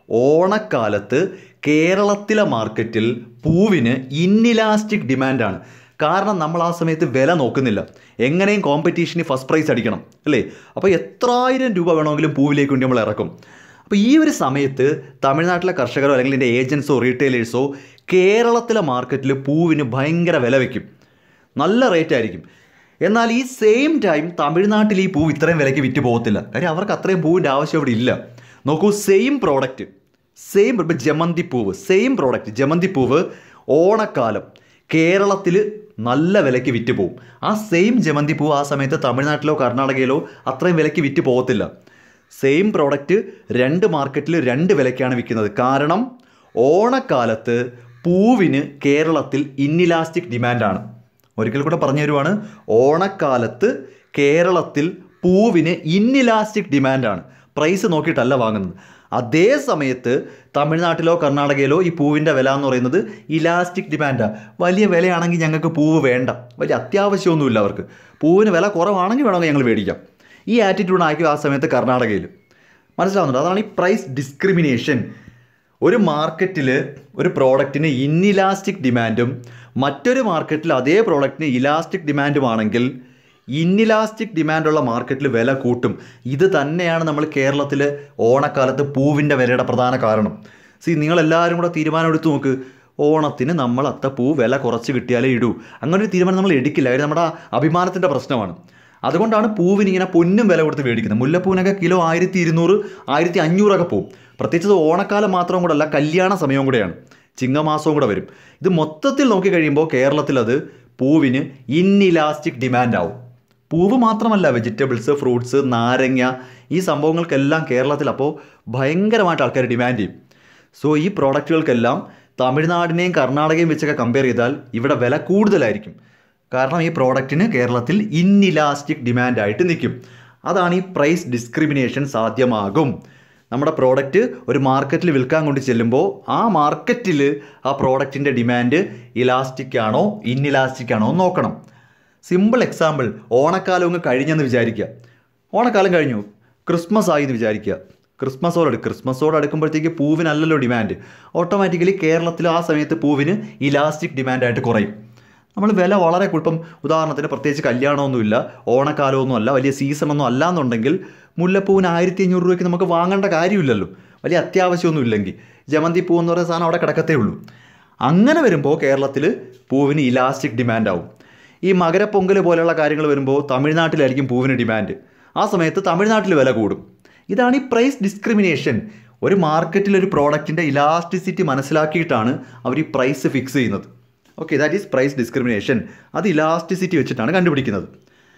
ഓണക്കാലത്ത് കേരളത്തിലെ മാർക്കറ്റിൽ പൂവിന് ഇന്നിലാസ്റ്റിക് ഡിമാൻഡാണ്. കാരണം നമ്മൾ ആ സമയത്ത് വില നോക്കുന്നില്ല, എങ്ങനെയും കോമ്പറ്റീഷന് ഫസ്റ്റ് പ്രൈസ് അടിക്കണം അല്ലേ. അപ്പോൾ എത്രായിരം രൂപ വേണമെങ്കിലും പൂവിലേക്ക് വേണ്ടി നമ്മൾ ഇറക്കും. അപ്പോൾ ഈ ഒരു സമയത്ത് തമിഴ്നാട്ടിലെ കർഷകരോ അല്ലെങ്കിൽ എൻ്റെ ഏജൻസോ റീറ്റെയിലേഴ്സോ കേരളത്തിലെ മാർക്കറ്റിൽ പൂവിന് ഭയങ്കര വില വയ്ക്കും, നല്ല റേറ്റ് ആയിരിക്കും. എന്നാൽ ഈ സെയിം ടൈം തമിഴ്നാട്ടിൽ ഈ പൂവ് ഇത്രയും വിലയ്ക്ക് വിറ്റ് പോകത്തില്ല, കാര്യം അവർക്ക് അത്രയും പൂവിൻ്റെ ആവശ്യം ഇവിടെ ഇല്ല. നോക്കൂ, സെയിം പ്രോഡക്റ്റ്, സെയിം ഇപ്പോൾ ജമന്തി പൂവ്, സെയിം പ്രോഡക്റ്റ് ജമന്തി പൂവ് ഓണക്കാലം കേരളത്തിൽ നല്ല വിലയ്ക്ക് വിറ്റ് പോകും. ആ സെയിം ജമന്തി പൂവ് ആ സമയത്ത് തമിഴ്നാട്ടിലോ കർണാടകയിലോ അത്രയും വിലയ്ക്ക് വിറ്റ് പോകത്തില്ല. സെയിം പ്രോഡക്റ്റ് രണ്ട് മാർക്കറ്റിൽ രണ്ട് വിലയ്ക്കാണ് വിൽക്കുന്നത്. കാരണം ഓണക്കാലത്ത് പൂവിന് കേരളത്തിൽ ഇന്നിലാസ്റ്റിക് ഡിമാൻഡാണ്. ഒരിക്കൽ കൂടെ പറഞ്ഞു തരുവാണ്, ഓണക്കാലത്ത് കേരളത്തിൽ പൂവിന് ഇന്നിലാസ്റ്റിക് ഡിമാൻഡാണ്, പ്രൈസ് നോക്കിയിട്ടല്ല വാങ്ങുന്നത്. അതേ സമയത്ത് തമിഴ്നാട്ടിലോ കർണാടകയിലോ ഈ പൂവിൻ്റെ വില എന്ന് പറയുന്നത് ഇലാസ്റ്റിക് ഡിമാൻഡാണ്. വലിയ വിലയാണെങ്കിൽ ഞങ്ങൾക്ക് പൂവ് വേണ്ട, വലിയ അത്യാവശ്യമൊന്നുമില്ല അവർക്ക്, പൂവിന് വില കുറവാണെങ്കിൽ വേണമെങ്കിൽ ഞങ്ങൾ മേടിക്കാം. ഈ ആറ്റിറ്റ്യൂഡ് ആയിരിക്കും ആ സമയത്ത് കർണാടകയിൽ. മനസ്സിലാവുന്നുണ്ട്? അതാണ് ഈ പ്രൈസ് ഡിസ്ക്രിമിനേഷൻ. ഒരു മാർക്കറ്റിൽ ഒരു പ്രോഡക്റ്റിന് ഇന്നിലാസ്റ്റിക് ഡിമാൻഡും മറ്റൊരു മാർക്കറ്റിൽ അതേ പ്രോഡക്റ്റിന് ഇലാസ്റ്റിക് ഡിമാൻഡുമാണെങ്കിൽ ഇന്നിലാസ്റ്റിക് ഡിമാൻഡുള്ള മാർക്കറ്റിൽ വില കൂട്ടും. ഇത് തന്നെയാണ് നമ്മൾ കേരളത്തിൽ ഓണക്കാലത്ത് പൂവിൻ്റെ വിലയുടെ പ്രധാന കാരണം. സി, നിങ്ങളെല്ലാവരും കൂടെ തീരുമാനം എടുത്ത് നോക്ക്, ഓണത്തിന് നമ്മൾ അത്തപ്പൂ വില കുറച്ച് കിട്ടിയാലേ ഇടൂ. അങ്ങനെ ഒരു തീരുമാനം നമ്മൾ എടുക്കില്ല, കാര്യം നമ്മുടെ അഭിമാനത്തിൻ്റെ പ്രശ്നമാണ്. അതുകൊണ്ടാണ് പൂവിന് ഇങ്ങനെ പൊന്നും വില കൊടുത്ത് മേടിക്കുന്നത്. മുല്ലപ്പൂവിനൊക്കെ കിലോ ആയിരത്തി ഇരുന്നൂറ് ആയിരത്തി അഞ്ഞൂറൊക്കെ പോവും. പ്രത്യേകിച്ച് ഓണക്കാലം മാത്രം കൂടെ അല്ല, കല്യാണ സമയവും കൂടെയാണ്, ചിങ്ങമാസവും കൂടെ വരും. ഇത് മൊത്തത്തിൽ നോക്കിക്കഴിയുമ്പോൾ കേരളത്തിൽ അത് പൂവിന് ഇന്നിലാസ്റ്റിക് ഡിമാൻഡാവും. പൂവ് മാത്രമല്ല, വെജിറ്റബിൾസ്, ഫ്രൂട്ട്സ്, നാരങ്ങ, ഈ സംഭവങ്ങൾക്കെല്ലാം കേരളത്തിൽ അപ്പോൾ ഭയങ്കരമായിട്ട് ആൾക്കാർ ഡിമാൻഡ് ചെയ്യും. സോ ഈ പ്രോഡക്റ്റുകൾക്കെല്ലാം തമിഴ്നാടിനെയും കർണാടകയും വെച്ചൊക്കെ കമ്പയർ ചെയ്താൽ ഇവിടെ വില കൂടുതലായിരിക്കും. കാരണം ഈ പ്രോഡക്റ്റിന് കേരളത്തിൽ ഇന്നിലാസ്റ്റിക് ഡിമാൻഡായിട്ട് നിൽക്കും. അതാണ് ഈ പ്രൈസ് ഡിസ്ക്രിമിനേഷൻ സാധ്യമാകും. നമ്മുടെ പ്രോഡക്റ്റ് ഒരു മാർക്കറ്റിൽ വിൽക്കാൻ കൊണ്ട് ചെല്ലുമ്പോൾ ആ മാർക്കറ്റിൽ ആ പ്രോഡക്റ്റിൻ്റെ ഡിമാൻഡ് ഇലാസ്റ്റിക് ആണോ ഇന്നിലാസ്റ്റിക് ആണോ എന്ന് നോക്കണം. സിമ്പിൾ എക്സാമ്പിൾ, ഓണക്കാലം അങ്ങ് കഴിഞ്ഞെന്ന് വിചാരിക്കുക. ഓണക്കാലം കഴിഞ്ഞു, ക്രിസ്മസ് ആയി എന്ന് വിചാരിക്കുക. ക്രിസ്മസോട് ക്രിസ്മസോട് അടുക്കുമ്പോഴത്തേക്ക് പൂവിനല്ലല്ലോ ഡിമാൻഡ്. ഓട്ടോമാറ്റിക്കലി കേരളത്തിൽ ആ സമയത്ത് പൂവിന് ഇലാസ്റ്റിക് ഡിമാൻഡായിട്ട് കുറയും. നമ്മൾ വില വളരെ ഇപ്പം ഉദാഹരണത്തിന് പ്രത്യേകിച്ച് കല്യാണമൊന്നുമില്ല, ഓണക്കാലമൊന്നുമല്ല, വലിയ സീസണൊന്നും അല്ല എന്നുണ്ടെങ്കിൽ മുല്ലപ്പൂവിന് ആയിരത്തി അഞ്ഞൂറ് രൂപയ്ക്ക് നമുക്ക് വാങ്ങേണ്ട കാര്യമില്ലല്ലോ, വലിയ അത്യാവശ്യമൊന്നും ഇല്ലെങ്കിൽ. ജമന്തി പൂ എന്ന് പറയുന്ന സാധനം അവിടെ കിടക്കത്തേ ഉള്ളൂ. അങ്ങനെ വരുമ്പോൾ കേരളത്തിൽ പൂവിന് ഇലാസ്റ്റിക് ഡിമാൻഡാവും. ഈ മകരപ്പൊങ്കൽ പോലെയുള്ള കാര്യങ്ങൾ വരുമ്പോൾ തമിഴ്നാട്ടിലായിരിക്കും പൂവിന് ഡിമാൻഡ്. ആ സമയത്ത് തമിഴ്നാട്ടിൽ വില കൂടും. ഇതാണ് ഈ പ്രൈസ് ഡിസ്ക്രിമിനേഷൻ. ഒരു മാർക്കറ്റിൽ ഒരു പ്രോഡക്റ്റിൻ്റെ ഇലാസ്റ്റിസിറ്റി മനസ്സിലാക്കിയിട്ടാണ് അവർ ഈ പ്രൈസ് ഫിക്സ് ചെയ്യുന്നത്. Okay, that is price discrimination. അത് ഇലാസ്റ്റിസിറ്റി വെച്ചിട്ടാണ് കണ്ടുപിടിക്കുന്നത്.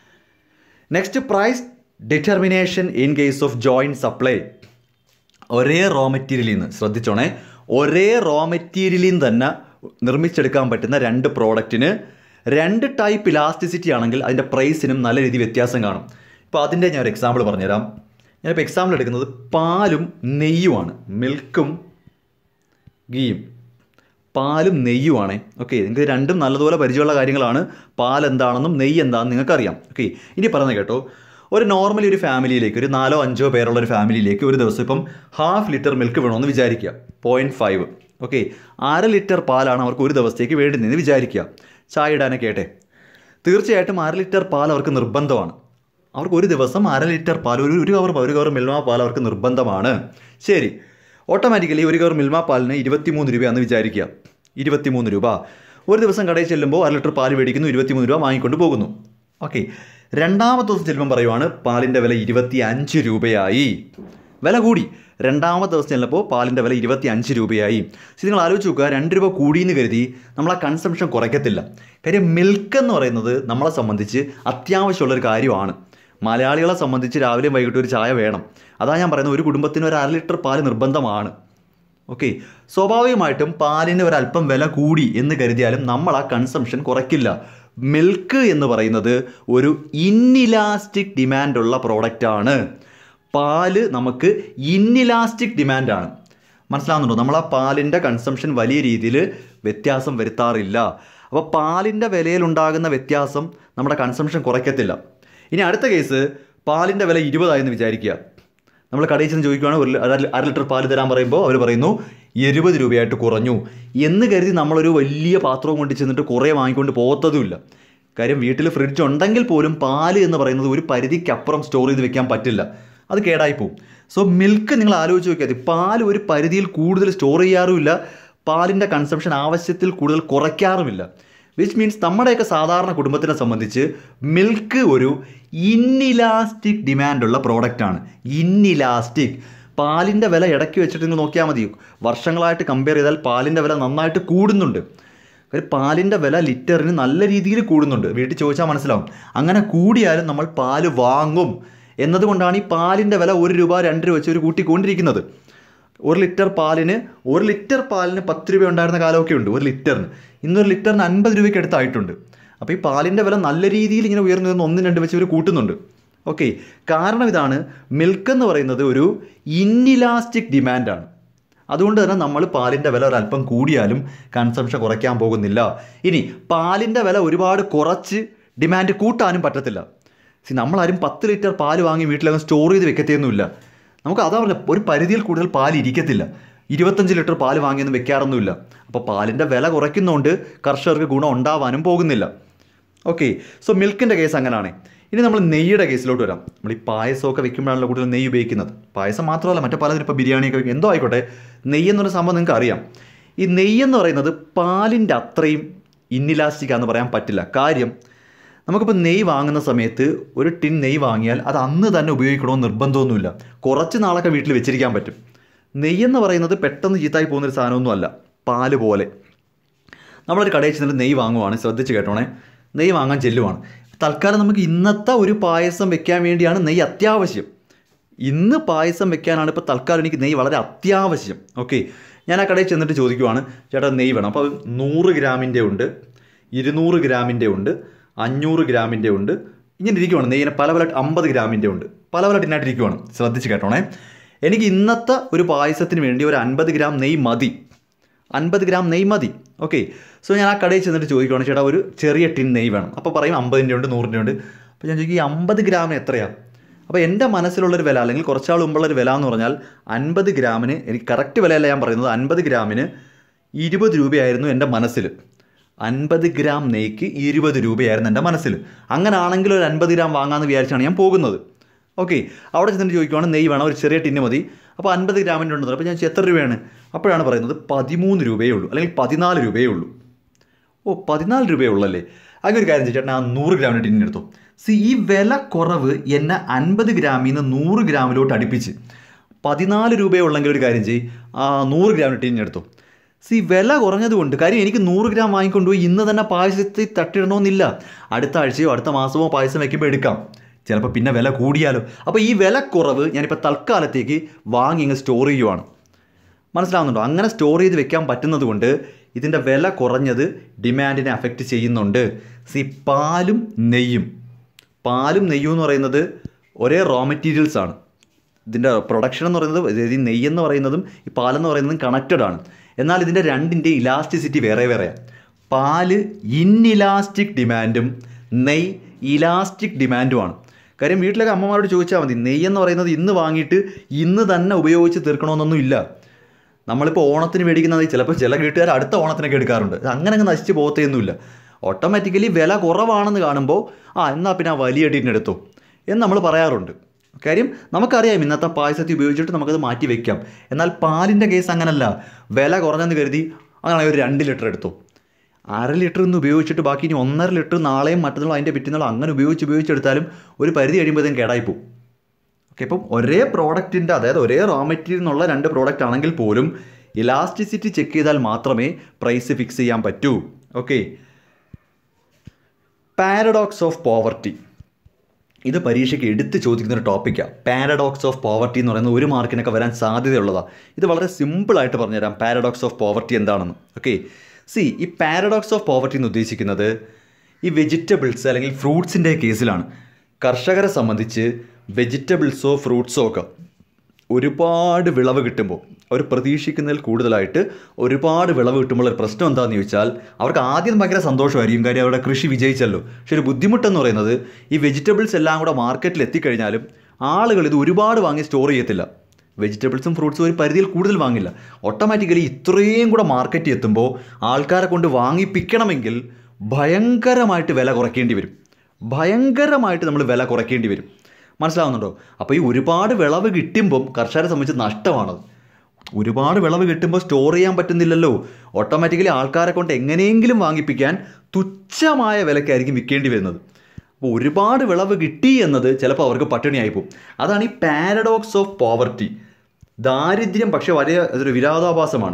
Next, price determination in case of joint supply. ഒരേ റോ മെറ്റീരിയലിൽ നിന്ന്, ശ്രദ്ധിച്ചോണേ, ഒരേ റോ മെറ്റീരിയലിൽ നിന്ന് തന്നെ നിർമ്മിച്ചെടുക്കാൻ പറ്റുന്ന രണ്ട് പ്രോഡക്റ്റിന് രണ്ട് ടൈപ്പ് ഇലാസ്റ്റിസിറ്റി ആണെങ്കിൽ അതിൻ്റെ പ്രൈസിനും നല്ല രീതിയിൽ വ്യത്യാസം കാണും. ഇപ്പോൾ അതിൻ്റെ ഞാൻ ഒരു എക്സാമ്പിൾ പറഞ്ഞുതരാം. ഞാനിപ്പോൾ എക്സാമ്പിൾ എടുക്കുന്നത് പാലും നെയ്യുമാണ്. മിൽക്കും ഗീയും, പാലും നെയ്യുമാണ്. ഓക്കെ, നിങ്ങൾക്ക് രണ്ടും നല്ലതുപോലെ പരിചയമുള്ള കാര്യങ്ങളാണ്. പാൽ എന്താണെന്നും നെയ്യ് എന്താണെന്നും നിങ്ങൾക്കറിയാം. ഓക്കെ, ഇനി പറഞ്ഞത് കേട്ടോ, ഒരു നോർമലി ഒരു ഫാമിലിയിലേക്ക്, ഒരു നാലോ അഞ്ചോ പേരുള്ള ഒരു ഫാമിലിയിലേക്ക് ഒരു ദിവസം ഇപ്പം ഹാഫ് ലിറ്റർ മിൽക്ക് വേണമെന്ന് വിചാരിക്കുക, പോയിൻറ്റ് ഫൈവ്. ഓക്കെ, അര ലിറ്റർ പാലാണ് അവർക്ക് ഒരു ദിവസത്തേക്ക് വേണ്ടുന്നതെന്ന് വിചാരിക്കുക. ചായ ഇടാനൊക്കെ ആട്ടെ, തീർച്ചയായിട്ടും അര ലിറ്റർ പാൽ അവർക്ക് നിർബന്ധമാണ്. അവർക്ക് ഒരു ദിവസം അര ലിറ്റർ പാൽ, ഒരു ഒരു കവർ ഒരു കവർ മിൽമ പാൽ അവർക്ക് നിർബന്ധമാണ്. ശരി, ഓട്ടോമാറ്റിക്കലി ഒരു കവർ മിൽമ പാലിന് ഇരുപത്തിമൂന്ന് രൂപയാണെന്ന് വിചാരിക്കുക. ഇരുപത്തിമൂന്ന് രൂപ ഒരു ദിവസം കടയിൽ ചെല്ലുമ്പോൾ അര ലിറ്റർ പാൽ മേടിക്കുന്നു, ഇരുപത്തിമൂന്ന് രൂപ വാങ്ങിക്കൊണ്ട് പോകുന്നു. ഓക്കെ, രണ്ടാമത്തെ ദിവസം ചെല്ലുമ്പം പറയുവാണ് പാലിൻ്റെ വില ഇരുപത്തി അഞ്ച് രൂപയായി, വില കൂടി. രണ്ടാമത്തെ ദിവസം ചെല്ലുമ്പോൾ പാലിൻ്റെ വില ഇരുപത്തി അഞ്ച് രൂപയായി. ശരി, നിങ്ങൾ ആലോചിച്ച് നോക്കുക, രണ്ട് രൂപ കൂടിയെന്ന് കരുതി നമ്മൾ ആ കൺസംഷൻ കുറയ്ക്കത്തില്ല. കാര്യം മിൽക്ക് എന്ന് പറയുന്നത് നമ്മളെ സംബന്ധിച്ച് അത്യാവശ്യമുള്ളൊരു കാര്യമാണ്. മലയാളികളെ സംബന്ധിച്ച് രാവിലെയും വൈകിട്ടും ഒരു ചായ വേണം. അതാണ് ഞാൻ പറയുന്നത്, ഒരു കുടുംബത്തിന് ഒരു അര ലിറ്റർ പാൽ നിർബന്ധമാണ്. ഓക്കെ, സ്വാഭാവികമായിട്ടും പാലിന് ഒരല്പം വില കൂടി എന്ന് കരുതിയാലും നമ്മൾ ആ കൺസംഷൻ കുറയ്ക്കില്ല. മിൽക്ക് എന്ന് പറയുന്നത് ഒരു ഇന്നിലാസ്റ്റിക് ഡിമാൻഡുള്ള പ്രോഡക്റ്റാണ്. പാല് നമുക്ക് ഇന്നിലാസ്റ്റിക് ഡിമാൻഡാണ്. മനസ്സിലാവുന്നുണ്ടോ? നമ്മൾ ആ പാലിൻ്റെ കൺസംഷൻ വലിയ രീതിയിൽ വ്യത്യാസം വരുത്താറില്ല. അപ്പോൾ പാലിൻ്റെ വിലയിലുണ്ടാകുന്ന വ്യത്യാസം നമ്മുടെ കൺസംഷൻ കുറയ്ക്കത്തില്ല. ഇനി അടുത്ത കേസ്, പാലിൻ്റെ വില ഇരുപതായെന്ന് വിചാരിക്കുക. നമ്മൾ കടയിൽ ചെന്ന് ചോദിക്കുകയാണ് ഒരു അര ലിറ്റർ പാല് തരാൻ പറയുമ്പോൾ അവർ പറയുന്നു എഴുപത് രൂപയായിട്ട് കുറഞ്ഞു എന്ന് കരുതി നമ്മളൊരു വലിയ പാത്രവും കൊണ്ട് ചെന്നിട്ട് കുറേ വാങ്ങിക്കൊണ്ട് പോകത്തതുമില്ല. കാര്യം വീട്ടിൽ ഫ്രിഡ്ജ് ഉണ്ടെങ്കിൽ പോലും പാല് എന്ന് പറയുന്നത് ഒരു പരിധിക്കപ്പുറം സ്റ്റോർ ചെയ്ത് വെക്കാൻ പറ്റില്ല, അത് കേടായിപ്പോവും. സോ മിൽക്ക് നിങ്ങൾ ആലോചിച്ച് നോക്കിയാൽ മതി, പാൽ ഒരു പരിധിയിൽ കൂടുതൽ സ്റ്റോർ ചെയ്യാറുമില്ല, പാലിൻ്റെ കൺസംഷൻ ആവശ്യത്തിൽ കൂടുതൽ കുറയ്ക്കാറുമില്ല. വിച്ച് മീൻസ് നമ്മുടെയൊക്കെ സാധാരണ കുടുംബത്തിനെ സംബന്ധിച്ച് മിൽക്ക് ഒരു ഇൻഇലാസ്റ്റിക് ഡിമാൻഡുള്ള പ്രോഡക്റ്റാണ്. ഇൻഇലാസ്റ്റിക്. പാലിൻ്റെ വില ഇടയ്ക്ക് വെച്ചിട്ട് നിങ്ങൾ നോക്കിയാൽ മതി, വർഷങ്ങളായിട്ട് കമ്പയർ ചെയ്താൽ പാലിൻ്റെ വില നന്നായിട്ട് കൂടുന്നുണ്ട്. പാലിൻ്റെ വില ലിറ്ററിന് നല്ല രീതിയിൽ കൂടുന്നുണ്ട്, വീട്ടിൽ ചോദിച്ചാൽ മനസ്സിലാവും. അങ്ങനെ കൂടിയാലും നമ്മൾ പാല് വാങ്ങും എന്നതുകൊണ്ടാണ് ഈ പാലിൻ്റെ വില ഒരു രൂപ രണ്ട് രൂപ വെച്ച് ഒരു കൂട്ടിക്കൊണ്ടിരിക്കുന്നത്. ഒരു ലിറ്റർ പാലിന് ഒരു ലിറ്റർ പാലിന് പത്ത് രൂപ ഉണ്ടായിരുന്ന കാലമൊക്കെ ഉണ്ട് ഒരു ലിറ്ററിന്. ഇന്നൊരു ലിറ്ററിന് അൻപത് രൂപയ്ക്ക് അടുത്തായിട്ടുണ്ട്. അപ്പോൾ ഈ പാലിൻ്റെ വില നല്ല രീതിയിൽ ഇങ്ങനെ ഉയർന്നു വരുന്ന ഒന്നും രണ്ട് വെച്ച് ഇവർ കൂട്ടുന്നുണ്ട്. ഓക്കെ, കാരണം ഇതാണ്, മിൽക്ക് എന്ന് പറയുന്നത് ഒരു ഇൻഇലാസ്റ്റിക് ഡിമാൻഡാണ്. അതുകൊണ്ട് തന്നെ നമ്മൾ പാലിൻ്റെ വില ഒരല്പം കൂടിയാലും കൺസംഷൻ കുറയ്ക്കാൻ പോകുന്നില്ല. ഇനി പാലിൻ്റെ വില ഒരുപാട് കുറച്ച് ഡിമാൻഡ് കൂട്ടാനും പറ്റത്തില്ല. സി നമ്മളാരും പത്ത് ലിറ്റർ പാല് വാങ്ങി വീട്ടിലങ്ങ് സ്റ്റോർ ചെയ്ത് വെക്കത്തൊന്നുമില്ല. നമുക്ക് അതാ പറഞ്ഞ ഒരു പരിധിയിൽ കൂടുതൽ പാൽ ഇരിക്കത്തില്ല. ഇരുപത്തഞ്ച് ലിറ്റർ പാല് വാങ്ങിയൊന്നും വെക്കാറൊന്നുമില്ല. അപ്പോൾ പാലിൻ്റെ വില കുറയ്ക്കുന്നതുകൊണ്ട് കർഷകർക്ക് ഗുണം ഉണ്ടാവാനും പോകുന്നില്ല. ഓക്കെ, സോ മിൽക്കിൻ്റെ കേസ് അങ്ങനെയാണ്. ഇനി നമ്മൾ നെയ്യുടെ കേസിലോട്ട് വരാം. നമ്മൾ ഈ പായസമൊക്കെ വെക്കുമ്പോഴാണല്ലോ കൂടുതൽ നെയ്യ് ഉപയോഗിക്കുന്നത്. പായസം മാത്രമല്ല, മറ്റു പലതിനും ഇപ്പോൾ ബിരിയാണിയൊക്കെ വെക്കും, എന്തോ ആയിക്കോട്ടെ, നെയ്യെന്നൊരു സംഭവം നിങ്ങൾക്ക് അറിയാം. ഈ നെയ്യെന്ന് പറയുന്നത് പാലിൻ്റെ അത്രയും ഇന്നിലാസ്റ്റിക്കാന്ന് പറയാൻ പറ്റില്ല. കാര്യം നമുക്കിപ്പോൾ നെയ്യ് വാങ്ങുന്ന സമയത്ത് ഒരു ടിൻ നെയ്യ് വാങ്ങിയാൽ അത് അന്ന് തന്നെ ഉപയോഗിക്കണമെന്ന് നിർബന്ധമൊന്നുമില്ല, കുറച്ച് നാളൊക്കെ വീട്ടിൽ വെച്ചിരിക്കാൻ പറ്റും. നെയ്യെന്ന് പറയുന്നത് പെട്ടെന്ന് ചീത്തായി പോകുന്നൊരു സാധനമൊന്നും അല്ല, പാല് പോലെ. നമ്മളൊരു കടയിൽ ചെന്നിട്ട് നെയ്യ് വാങ്ങുവാണ്, ശ്രദ്ധിച്ച് കേട്ടോണേ, നെയ്യ് വാങ്ങാൻ ചെല്ലുവാണ്. തൽക്കാലം നമുക്ക് ഇന്നത്തെ ഒരു പായസം വെക്കാൻ വേണ്ടിയാണ് നെയ്യ് അത്യാവശ്യം. ഇന്ന് പായസം വെക്കാനാണ് ഇപ്പോൾ തൽക്കാലം എനിക്ക് നെയ്യ് വളരെ അത്യാവശ്യം. ഓക്കെ, ഞാൻ ആ കടയിൽ ചെന്നിട്ട് ചോദിക്കുവാണ്, ചേട്ടാ നെയ്യ് വേണം. അപ്പോൾ നൂറ് ഗ്രാമിൻ്റെ ഉണ്ട്, ഇരുന്നൂറ് ഗ്രാമിൻ്റെ ഉണ്ട്, അഞ്ഞൂറ് ഗ്രാമിൻ്റെ ഉണ്ട്, ഇങ്ങനെ ഇരിക്കുവാണ്. നെയ്യിനെ പല പല അമ്പത് ഗ്രാമിൻ്റെ ഉണ്ട്, പല പല ടിന്നായിട്ടിരിക്കുവാണ്. ശ്രദ്ധിച്ച് കേട്ടോണേ, എനിക്ക് ഇന്നത്തെ ഒരു പായസത്തിന് വേണ്ടി ഒരു അൻപത് ഗ്രാം നെയ്യ് മതി, അൻപത് ഗ്രാം നെയ്യ് മതി. ഓക്കെ, സോ ഞാൻ ആ കടയിൽ ചെന്നിട്ട് ചോദിക്കുവാണ്, ചേട്ടാ ഒരു ചെറിയ ടിൻ നെയ്യ് വേണം. അപ്പോൾ പറയും അമ്പതിൻ്റെ ഉണ്ട്, നൂറിൻ്റെ ഉണ്ട്. അപ്പോൾ ഞാൻ ചോദിക്കും ഈ അമ്പത് ഗ്രാമിന് എത്രയാണ്? അപ്പോൾ എൻ്റെ മനസ്സിലുള്ളൊരു വില, അല്ലെങ്കിൽ കുറച്ചാൾ മുമ്പുള്ളൊരു വില എന്ന് പറഞ്ഞാൽ അൻപത് ഗ്രാമിന്, എനിക്ക് കറക്റ്റ് വിലയല്ല ഞാൻ പറയുന്നത്, അൻപത് ഗ്രാമിന് ഇരുപത് രൂപയായിരുന്നു എൻ്റെ മനസ്സിൽ. അൻപത് ഗ്രാം നെയ്ക്ക് ഇരുപത് രൂപയായിരുന്നു എൻ്റെ മനസ്സിൽ. അങ്ങനെ ആണെങ്കിൽ ഒരു അൻപത് ഗ്രാം വാങ്ങാമെന്ന് വിചാരിച്ചാണ് ഞാൻ പോകുന്നത്. ഓക്കെ, അവിടെ ചെന്നിട്ട് ചോദിക്കുവാണ് നെയ്യ് വേണം, ഒരു ചെറിയ ടിന്ന് മതി. അപ്പോൾ അൻപത് ഗ്രാമിൻ്റെ ഉണ്ടെന്ന്. അപ്പോൾ ഞാൻ എത്ര രൂപയാണ്? അപ്പോഴാണ് പറയുന്നത് പതിമൂന്ന് രൂപയേ ഉള്ളൂ, അല്ലെങ്കിൽ പതിനാല് രൂപയേ ഉള്ളൂ. ഓ, പതിനാല് രൂപയേ ഉള്ളല്ലേ? അങ്ങനെ ഒരു കാര്യം ചേട്ടൻ ആ നൂറ് ഗ്രാമിൻ്റെ ടിന്നെടുത്തു. സി ഈ വില കുറവ് എന്നെ അൻപത് ഗ്രാമിൽ നിന്ന് നൂറ് ഗ്രാമിലോട്ട് അടുപ്പിച്ച്. പതിനാല് രൂപയേ ഉള്ളെങ്കിൽ ഒരു കാര്യം ചെയ്യും, ആ നൂറ് ഗ്രാമിൻ്റെ ടിന്നെടുത്തു. സി വില കുറഞ്ഞതുകൊണ്ട്, കാര്യം എനിക്ക് നൂറ് ഗ്രാം വാങ്ങിക്കൊണ്ടുപോയി ഇന്ന് തന്നെ പായസത്തിൽ തട്ടിടണമെന്നില്ല, അടുത്ത ആഴ്ചയോ അടുത്ത മാസമോ പായസം വയ്ക്കുമ്പോൾ എടുക്കാം, ചിലപ്പോൾ പിന്നെ വില കൂടിയാലോ. അപ്പോൾ ഈ വില കുറവ് ഞാനിപ്പോൾ തൽക്കാലത്തേക്ക് വാങ്ങി ഇങ്ങ് സ്റ്റോർ ചെയ്യുവാണ്. മനസ്സിലാവുന്നുണ്ടോ? അങ്ങനെ സ്റ്റോർ ചെയ്ത് വെക്കാൻ പറ്റുന്നത് കൊണ്ട് ഇതിൻ്റെ വില കുറഞ്ഞത് ഡിമാൻഡിനെ അഫക്റ്റ് ചെയ്യുന്നുണ്ട്. സി പാലും നെയ്യും പാലും നെയ്യും എന്ന് പറയുന്നത് ഒരേ റോ മെറ്റീരിയൽസാണ്. ഇതിൻ്റെ പ്രൊഡക്ഷൻ എന്ന് പറയുന്നത്, ഈ നെയ്യെന്ന് പറയുന്നതും ഈ പാലെന്ന് പറയുന്നതും കണക്റ്റഡ് ആണ്. എന്നാൽ ഇതിൻ്റെ രണ്ടിൻ്റെ ഇലാസ്റ്റിസിറ്റി വേറെ വേറെയാണ്. പാല് ഇൻഇലാസ്റ്റിക് ഡിമാൻഡും നെയ്യ് ഇലാസ്റ്റിക് ഡിമാൻഡുമാണ്. കാര്യം വീട്ടിലൊക്കെ അമ്മമാരോട് ചോദിച്ചാൽ മതി, നെയ്യെന്ന് പറയുന്നത് ഇന്ന് വാങ്ങിയിട്ട് ഇന്ന് തന്നെ ഉപയോഗിച്ച് തീർക്കണമെന്നൊന്നും ഇല്ല. നമ്മളിപ്പോൾ ഓണത്തിന് മേടിക്കുന്നത് ചിലപ്പോൾ ചില വീട്ടുകാർ അടുത്ത ഓണത്തിനൊക്കെ എടുക്കാറുണ്ട്. അങ്ങനെ അങ്ങ് നശിച്ച് പോകത്തൊന്നുമില്ല. ഓട്ടോമാറ്റിക്കലി വില കുറവാണെന്ന് കാണുമ്പോൾ ആ എന്നാൽ പിന്നെ ആ വലിയ ടിന്നെടുത്തോ എന്ന് നമ്മൾ പറയാറുണ്ട്. കാര്യം നമുക്കറിയാം ഇന്നത്തെ പായസത്തിൽ ഉപയോഗിച്ചിട്ട് നമുക്കത് മാറ്റി വയ്ക്കാം. എന്നാൽ പാലിൻ്റെ കേസ് അങ്ങനല്ല. വില കുറഞ്ഞെന്ന് കരുതി അങ്ങനെ ഒരു രണ്ട് ലിറ്റർ എടുത്തു, അര ലിറ്റർ ഇന്ന് ഉപയോഗിച്ചിട്ട് ബാക്കി ഇനി ഒന്നര ലിറ്റർ നാളെയും മറ്റന്നാളും അതിൻ്റെ പിറ്റുന്നാളും അങ്ങനെ ഉപയോഗിച്ച് ഉപയോഗിച്ചെടുത്താലും ഒരു പരിധി കഴിയുമ്പോഴത്തേക്കും കേടായിപ്പോവും. ഓക്കെ, ഇപ്പം ഒരേ പ്രോഡക്റ്റിൻ്റെ, അതായത് ഒരേ റോ മെറ്റീരിയൽ എന്നുള്ള രണ്ട് പ്രോഡക്റ്റ് ആണെങ്കിൽ പോലും ഇലാസ്റ്റിസിറ്റി ചെക്ക് ചെയ്താൽ മാത്രമേ പ്രൈസ് ഫിക്സ് ചെയ്യാൻ പറ്റൂ. ഓക്കെ, പാരഡോക്സ് ഓഫ് പോവർട്ടി, ഇത് പരീക്ഷയ്ക്ക് എടുത്ത് ചോദിക്കുന്ന ഒരു ടോപ്പിക്കാണ്. പാരഡോക്സ് ഓഫ് പോവർട്ടി എന്ന് പറയുന്നത് ഒരു മാർക്കിനൊക്കെ വരാൻ സാധ്യതയുള്ളതാണ്. ഇത് വളരെ സിമ്പിളായിട്ട് പറഞ്ഞുതരാം പാരഡോക്സ് ഓഫ് പോവർട്ടി എന്താണെന്ന്. ഓക്കെ, സി ഈ പാരഡോക്സ് ഓഫ് പോവർട്ടി എന്ന് ഉദ്ദേശിക്കുന്നത് ഈ വെജിറ്റബിൾസ് അല്ലെങ്കിൽ ഫ്രൂട്ട്സിൻ്റെ കേസിലാണ്. കർഷകരെ സംബന്ധിച്ച് വെജിറ്റബിൾസോ ഫ്രൂട്ട്സോ ഒക്കെ ഒരുപാട് വിളവ് കിട്ടുമ്പോൾ, അവർ പ്രതീക്ഷിക്കുന്നതിൽ കൂടുതലായിട്ട് ഒരുപാട് വിളവ് കിട്ടുമ്പോൾ ഒരു പ്രശ്നം എന്താണെന്ന് ചോദിച്ചാൽ അവർക്ക് ആദ്യം ഭയങ്കര സന്തോഷമായിരിക്കും, കാര്യം അവരുടെ കൃഷി വിജയിച്ചല്ലോ. പക്ഷേ ഒരു ബുദ്ധിമുട്ടെന്ന് പറയുന്നത് ഈ വെജിറ്റബിൾസ് എല്ലാം കൂടെ മാർക്കറ്റിൽ എത്തിക്കഴിഞ്ഞാലും ആളുകൾ ഇത് ഒരുപാട് വാങ്ങി സ്റ്റോർ ചെയ്യത്തില്ല. വെജിറ്റബിൾസും ഫ്രൂട്ട്സും ഒരു പരിധിയിൽ കൂടുതൽ വാങ്ങില്ല. ഓട്ടോമാറ്റിക്കലി ഇത്രയും കൂടെ മാർക്കറ്റിൽ എത്തുമ്പോൾ ആൾക്കാരെ കൊണ്ട് വാങ്ങിപ്പിക്കണമെങ്കിൽ ഭയങ്കരമായിട്ട് വില കുറയ്ക്കേണ്ടി വരും. ഭയങ്കരമായിട്ട് നമ്മൾ വില കുറയ്ക്കേണ്ടി വരും. മനസ്സിലാവുന്നുണ്ടോ? അപ്പോൾ ഈ ഒരുപാട് വിളവ് കിട്ടുമ്പം കർഷകരെ സംബന്ധിച്ച് നഷ്ടമാണത്. ഒരുപാട് വിളവ് കിട്ടുമ്പോൾ സ്റ്റോർ ചെയ്യാൻ പറ്റുന്നില്ലല്ലോ. ഓട്ടോമാറ്റിക്കലി ആൾക്കാരെ കൊണ്ട് എങ്ങനെയെങ്കിലും വാങ്ങിപ്പിക്കാൻ തുച്ഛമായ വിലക്കായിരിക്കും വിൽക്കേണ്ടി വരുന്നത്. അപ്പോൾ ഒരുപാട് വിളവ് കിട്ടി എന്നത് ചിലപ്പോൾ അവർക്ക് പട്ടിണിയായി പോകും. അതാണ് ഈ പാരഡോക്സ് ഓഫ് പോവർട്ടി. ദാരിദ്ര്യം പക്ഷേ വലിയ അതൊരു വിരോധാഭാസമാണ്.